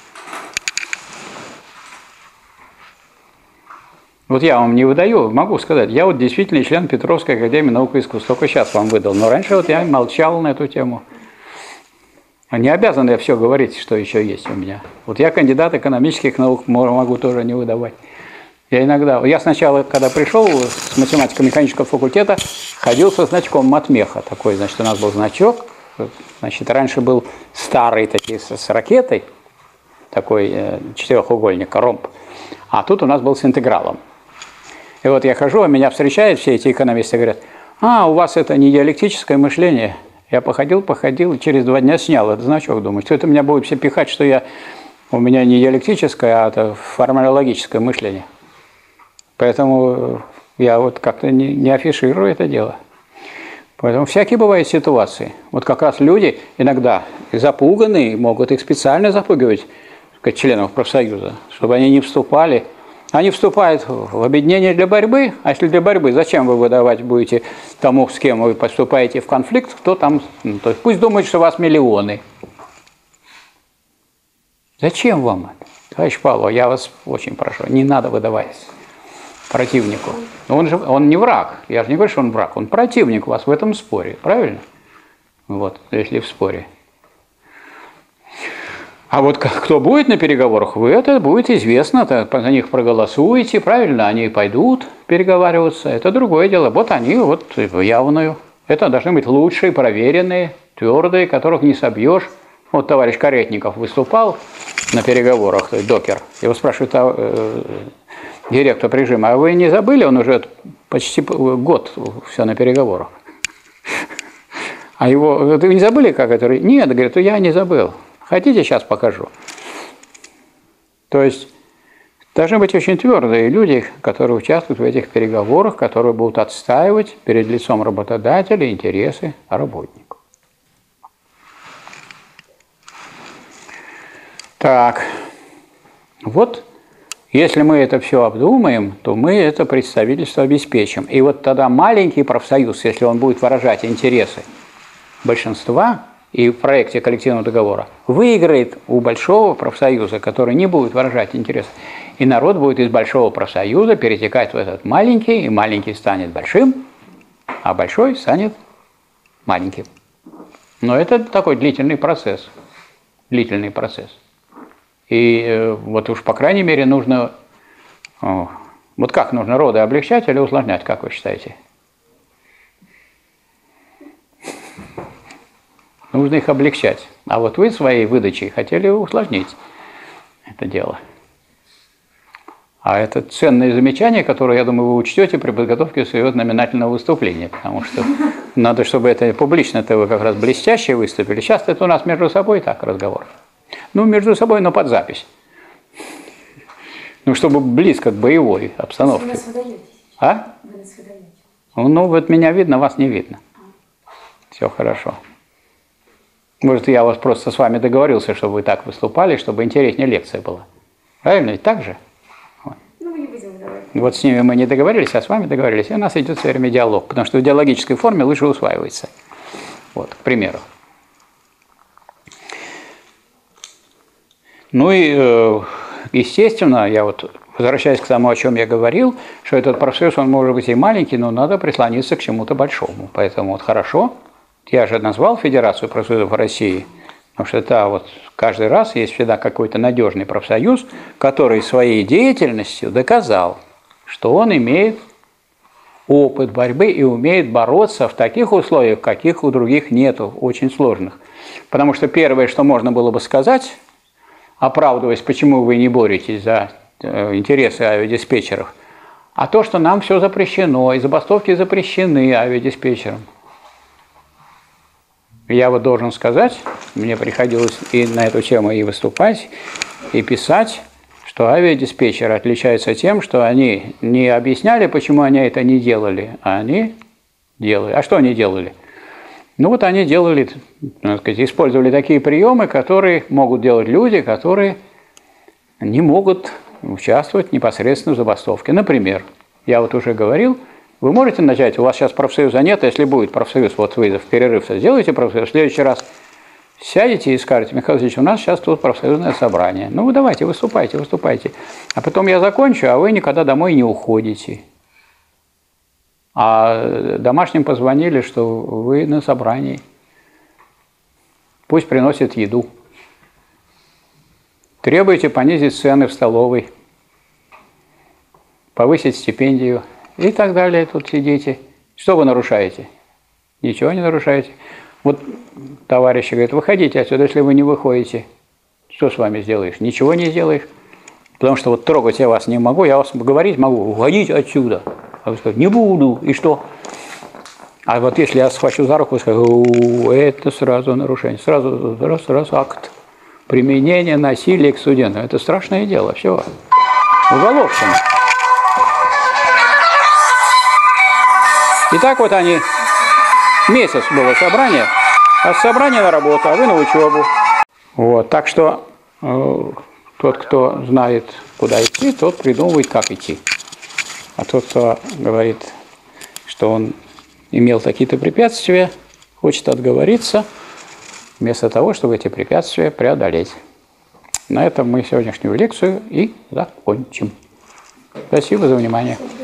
Вот я вам не выдаю, могу сказать, я вот действительно член Петровской академии наук и искусств, только сейчас вам выдал, но раньше вот я молчал на эту тему. Не обязан я все говорить, что еще есть у меня. Вот я кандидат экономических наук, могу тоже не выдавать. Я сначала, когда пришел с математико-механического факультета, ходил со значком матмеха. Такой, значит, у нас был значок. Значит, раньше был старый такой с ракетой, такой четырехугольник, ромб. А тут у нас был с интегралом. И вот я хожу, а меня встречают все эти экономисты, говорят, у вас это не диалектическое мышление. Я походил, и через 2 дня снял этот значок. Думаю, что это меня будет все пихать, что у меня не диалектическое, а это формально-логическое мышление. Поэтому я вот как-то не афиширую это дело. Поэтому всякие бывают ситуации. Вот как раз люди иногда запуганные, могут их специально запугивать, как членов профсоюза, чтобы они не вступали. Они вступают в объединение для борьбы, а если для борьбы, зачем вы выдавать будете тому, с кем вы поступаете в конфликт, кто там, то есть пусть думают, что у вас миллионы. Зачем вам это? Товарищ Павлов, я вас очень прошу, не надо выдавать противнику. Он не враг, я же не говорю, что он враг, он противник у вас в этом споре, правильно? Вот, если в споре. А вот кто будет на переговорах, вы это будет известно, за них проголосуете, правильно, они пойдут переговариваться, это другое дело. Вот они вот в явную. Это должны быть лучшие, проверенные, твердые, которых не собьешь. Вот товарищ Каретников выступал на переговорах, докер, его спрашивают, директор режима, а вы не забыли, он уже почти год все на переговорах. А его, вы не забыли, как это? Нет, говорит, я не забыл. Хотите, сейчас покажу. То есть должны быть очень твердые люди, которые участвуют в этих переговорах, которые будут отстаивать перед лицом работодателя интересы работников. Так, вот, если мы это все обдумаем, то мы это представительство обеспечим. И вот тогда маленький профсоюз, если он будет выражать интересы большинства и в проекте коллективного договора, выиграет у большого профсоюза, который не будет выражать интересы. И народ будет из большого профсоюза перетекать в этот маленький, и маленький станет большим, а большой станет маленьким. Но это такой длительный процесс. Длительный процесс. И вот уж, по крайней мере, нужно... Вот как нужно, роды облегчать или усложнять, как вы считаете? Нужно их облегчать. А вот вы своей выдачей хотели усложнить это дело. А это ценное замечание, которое, я думаю, вы учтете при подготовке своего знаменательного выступления, потому что надо, чтобы это публично-то вы как раз блестяще выступили. Сейчас это у нас между собой так разговор. Ну, между собой, но под запись. Ну, чтобы близко к боевой обстановке. Вы нас выдаете? А? Вы нас выдаете? Ну, вот меня видно, вас не видно. Все хорошо. Может, я вас просто с вами договорился, чтобы вы так выступали, чтобы интереснее лекция была. Правильно? Ведь так же? Вот. Ну, мы не будем выдавать. Вот с ними мы не договорились, а с вами договорились. И у нас идет все время диалог, потому что в диалогической форме лучше усваивается. Вот, к примеру. Ну и, естественно, я вот возвращаясь к тому, о чем я говорил, что этот профсоюз, он может быть и маленький, но надо прислониться к чему-то большому. Поэтому вот хорошо, я же назвал Федерацию профсоюзов России, потому что это вот каждый раз есть всегда какой-то надежный профсоюз, который своей деятельностью доказал, что он имеет опыт борьбы и умеет бороться в таких условиях, каких у других нету, очень сложных. Потому что первое, что можно было бы сказать, оправдываясь, почему вы не боретесь за интересы авиадиспетчеров, а то, что нам все запрещено, и забастовки запрещены авиадиспетчерам. Я вот должен сказать, мне приходилось и на эту тему и выступать, и писать, что авиадиспетчеры отличаются тем, что они не объясняли, почему они это не делали, а они делали. А что они делали? Ну вот они делали, так сказать, использовали такие приемы, которые могут делать люди, которые не могут участвовать непосредственно в забастовке. Например, я вот уже говорил, вы можете начать, у вас сейчас профсоюза нет, если будет профсоюз, вот вы в перерыв сделаете профсоюз, в следующий раз сядете и скажете: Михаил Васильевич, у нас сейчас тут профсоюзное собрание. Ну вы давайте, выступайте, выступайте. А потом я закончу, а вы никогда домой не уходите. А домашним позвонили, что вы на собрании. Пусть приносят еду. Требуете понизить цены в столовой, повысить стипендию и так далее. Тут сидите. Что вы нарушаете? Ничего не нарушаете. Вот товарищи говорят: выходите отсюда, если вы не выходите. Что с вами сделаешь? Ничего не сделаешь. Потому что вот трогать я вас не могу, я вас говорить могу: уходите отсюда. А вы скажете: не буду. И что? А вот если я схвачу за руку и скажу: это сразу нарушение, сразу акт применения насилия к студентам. Это страшное дело, все. Уголовщина. И так вот они, месяц было собрание, а с собрания на работу, а вы на учебу. Вот, так что тот, кто знает, куда идти, тот придумывает, как идти. А тот, кто говорит, что он имел какие-то препятствия, хочет отговориться, вместо того, чтобы эти препятствия преодолеть. На этом мы сегодняшнюю лекцию и закончим. Спасибо за внимание.